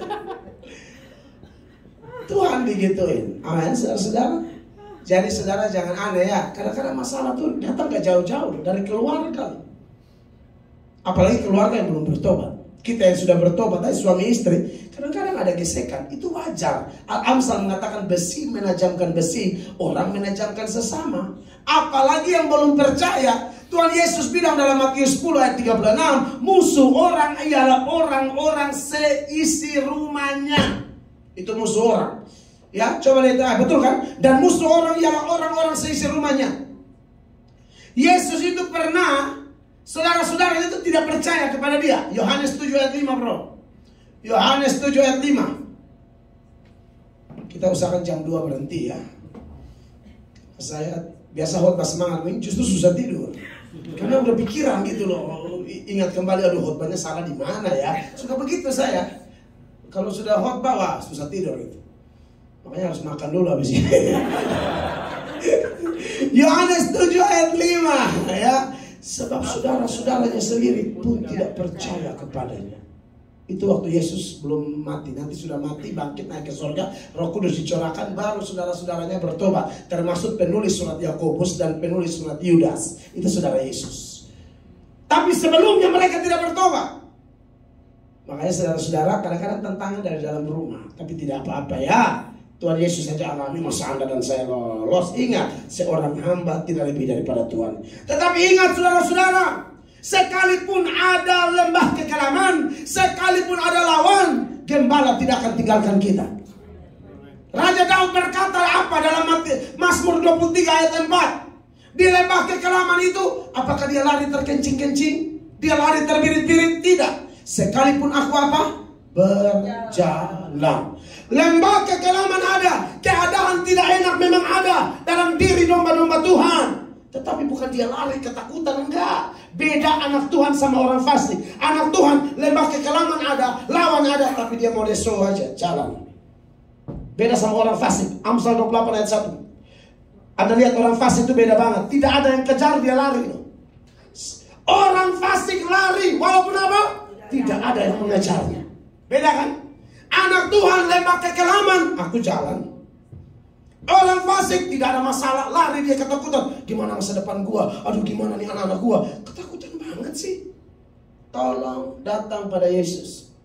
Tuhan digituin. Amin saudara-saudara. Jadi saudara jangan aneh ya. Kadang-kadang masalah tuh datang gak jauh-jauh dari keluarga. Apalagi keluarga yang belum bertobat. Kita yang sudah bertobat, suami istri, kadang-kadang ada gesekan, itu wajar. Al-Amsal mengatakan besi menajamkan besi, orang menajamkan sesama. Apalagi yang belum percaya. Tuhan Yesus bilang dalam Matius 10 ayat 36, musuh orang ialah orang-orang seisi rumahnya. Itu musuh orang. Ya, coba lihat, betul kan? Dan musuh orang ialah orang-orang seisi rumahnya. Yesus itu pernah, saudara-saudara itu tidak percaya kepada dia. Yohanes 7 ayat 5 bro. Yohanes 7 ayat 5. Kita usahakan jam 2 berhenti ya. Saya biasa khotbah semangat ini justru susah tidur. Karena udah pikiran gitu loh. Ingat kembali, aduh khotbahnya salah di mana ya. Suka begitu saya. Kalau sudah khotbah, wah susah tidur gitu. Makanya harus makan dulu habis ini. Yohanes 7 ayat 5 ya. Sebab saudara-saudaranya sendiri pun tidak percaya kepadanya. Itu waktu Yesus belum mati. Nanti sudah mati, bangkit, naik ke surga, Roh Kudus dicurahkan, baru saudara-saudaranya bertobat. Termasuk penulis surat Yakobus dan penulis surat Yudas. Itu saudara Yesus. Tapi sebelumnya mereka tidak bertobat. Makanya saudara-saudara kadang-kadang tantangan dari dalam rumah. Tapi tidak apa-apa ya. Tuhan Yesus saja alami, masa Anda dan saya lolos. Ingat, seorang hamba tidak lebih daripada Tuhan. Tetapi ingat saudara-saudara, sekalipun ada lembah kekelaman, sekalipun ada lawan, gembala tidak akan tinggalkan kita. Raja Daud berkata apa dalam Mazmur 23 ayat 4? Di lembah kekelaman itu, apakah dia lari terkencing-kencing? Dia lari terbirit-birit? Tidak. Sekalipun aku apa? Berjalan. Lembah kekelaman ada, keadaan tidak enak memang ada dalam diri domba-domba Tuhan. Tetapi bukan dia lari ketakutan, enggak. Beda anak Tuhan sama orang fasik. Anak Tuhan lembah kekelaman ada, lawan ada, tapi dia mau deso aja, jalan. Beda sama orang fasik. Amsal 28 ayat 1. Anda lihat orang fasik itu beda banget. Tidak ada yang kejar, dia lari. Orang fasik lari, walaupun apa? Tidak ada yang mengejarnya. Beda kan? Anak Tuhan lembah kekelaman, aku jalan. Orang fasik tidak ada masalah, lari dia ketakutan. Gimana masa depan gua? Aduh gimana nih anak-anak gua? Ketakutan banget sih. Tolong datang pada Yesus.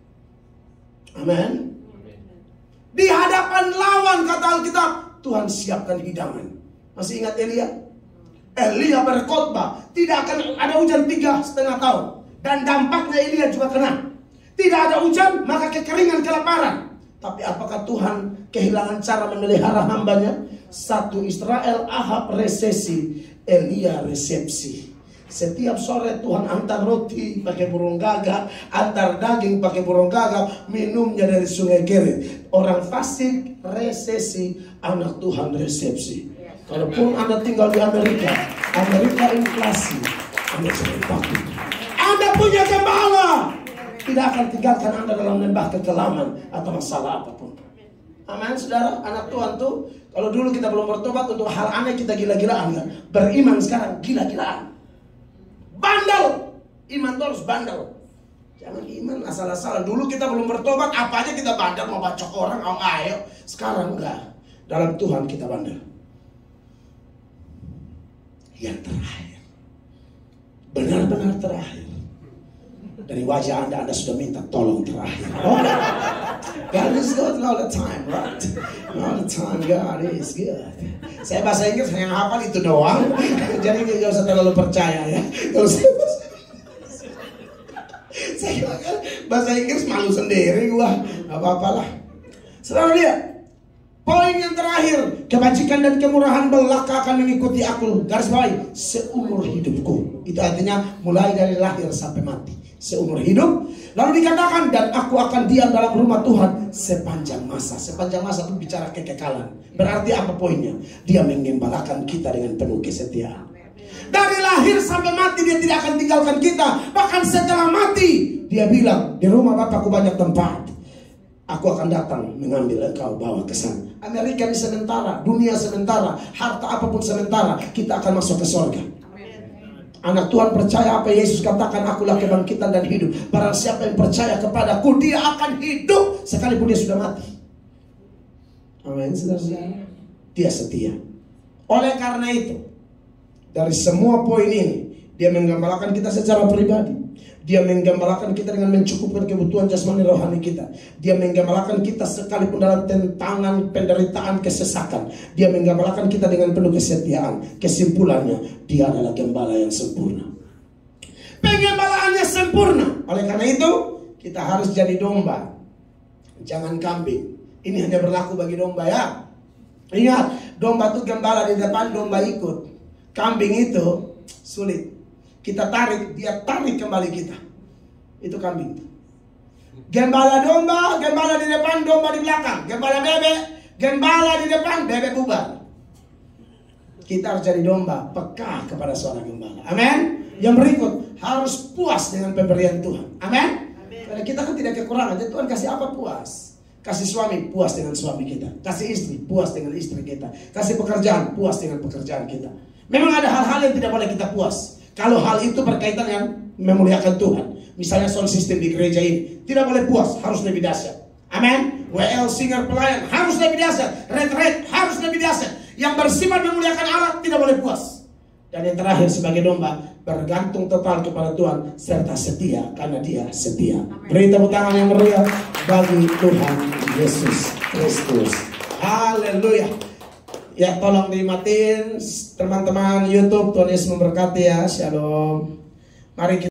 Amin. Di hadapan lawan kata Alkitab, Tuhan siapkan hidangan. Masih ingat Elia? Elia berkhotbah, tidak akan ada hujan 3,5 tahun. Dan dampaknya Elia juga kena. Tidak ada hujan, maka kekeringan, kelaparan. Tapi apakah Tuhan kehilangan cara memelihara hambanya? Satu, Israel, Ahab resesi, Elia resepsi. Setiap sore Tuhan antar roti pakai burung gagak, antar daging pakai burung gagak, minumnya dari sungai Kerit. Orang fasik resesi, anak Tuhan resepsi. Kalaupun Anda tinggal di Amerika, Amerika inflasi, Anda jangan takut. Anda punya gembala, tidak akan tinggalkan Anda dalam lembah kekelaman atau masalah apapun. Amin, saudara. Anak Tuhan tuh, kalau dulu kita belum bertobat untuk hal aneh kita gila-gilaan kan? Beriman sekarang gila-gilaan. Bandel, iman terus bandel. Jangan iman asal-asalan. Dulu kita belum bertobat, apa aja kita bandel, mau bacok orang, ayo. Sekarang enggak. Dalam Tuhan kita bandel. Yang terakhir, benar-benar terakhir. Dari wajah Anda sudah minta tolong terakhir. Oh, God is good all the time, right? All the time, God is good. Saya bahasa Inggris yang hafal itu doang. Jadi nggak usah terlalu percaya ya. Kalau saya bahasa Inggris malu sendiri gua. Apa-apalah. Saudara lihat. Poin yang terakhir, kebajikan dan kemurahan belaka akan mengikuti aku. Garis bawahi, seumur hidupku. Itu artinya mulai dari lahir sampai mati. Seumur hidup. Lalu dikatakan, dan aku akan diam dalam rumah Tuhan sepanjang masa. Sepanjang masa itu bicara kekekalan. Berarti apa poinnya? Dia menggembalakan kita dengan penuh kesetiaan. Dari lahir sampai mati dia tidak akan tinggalkan kita. Bahkan setelah mati dia bilang, di rumah Bapakku banyak tempat. Aku akan datang mengambil engkau bawa ke sana. Amerika ini sementara, dunia sementara, harta apapun sementara, kita akan masuk ke surga. Anak Tuhan percaya apa Yesus katakan, akulah kebangkitan dan hidup. Barang siapa yang percaya kepadaku, dia akan hidup sekalipun dia sudah mati. Amin, saudara-saudara. Dia setia. Oleh karena itu, dari semua poin ini, dia menggembalakan kita secara pribadi. Dia menggembalakan kita dengan mencukupkan kebutuhan jasmani rohani kita. Dia menggembalakan kita sekalipun dalam tentangan, penderitaan, kesesakan. Dia menggembalakan kita dengan penuh kesetiaan. Kesimpulannya, dia adalah gembala yang sempurna. Penggembalaannya sempurna. Oleh karena itu, kita harus jadi domba, jangan kambing. Ini hanya berlaku bagi domba ya. Ingat, domba itu gembala di depan, domba ikut. Kambing itu sulit. Kita tarik, dia tarik kembali kita. Itu kambing. Gembala domba, gembala di depan, domba di belakang. Gembala bebek, gembala di depan, bebek bubar. Kita harus jadi domba, peka kepada seorang gembala. Amin. Yang berikut, harus puas dengan pemberian Tuhan. Amin. Karena kita kan tidak kekurangan. Jadi Tuhan kasih apa puas? Kasih suami, puas dengan suami kita. Kasih istri, puas dengan istri kita. Kasih pekerjaan, puas dengan pekerjaan kita. Memang ada hal-hal yang tidak boleh kita puas. Kalau hal itu berkaitan dengan memuliakan Tuhan. Misalnya sound system di gereja ini. Tidak boleh puas, harus lebih dahsyat. Amin. WL singer pelayan harus lebih dahsyat. Red harus lebih dahsyat. Yang bersifat memuliakan Allah tidak boleh puas. Dan yang terakhir sebagai domba, bergantung total kepada Tuhan serta setia karena Dia setia. Beri tepuk tangan yang meriah bagi Tuhan Yesus Kristus. Haleluya. Ya, tolong dimatiin teman-teman YouTube. Tuhan Yesus memberkati ya. Shalom. Mari kita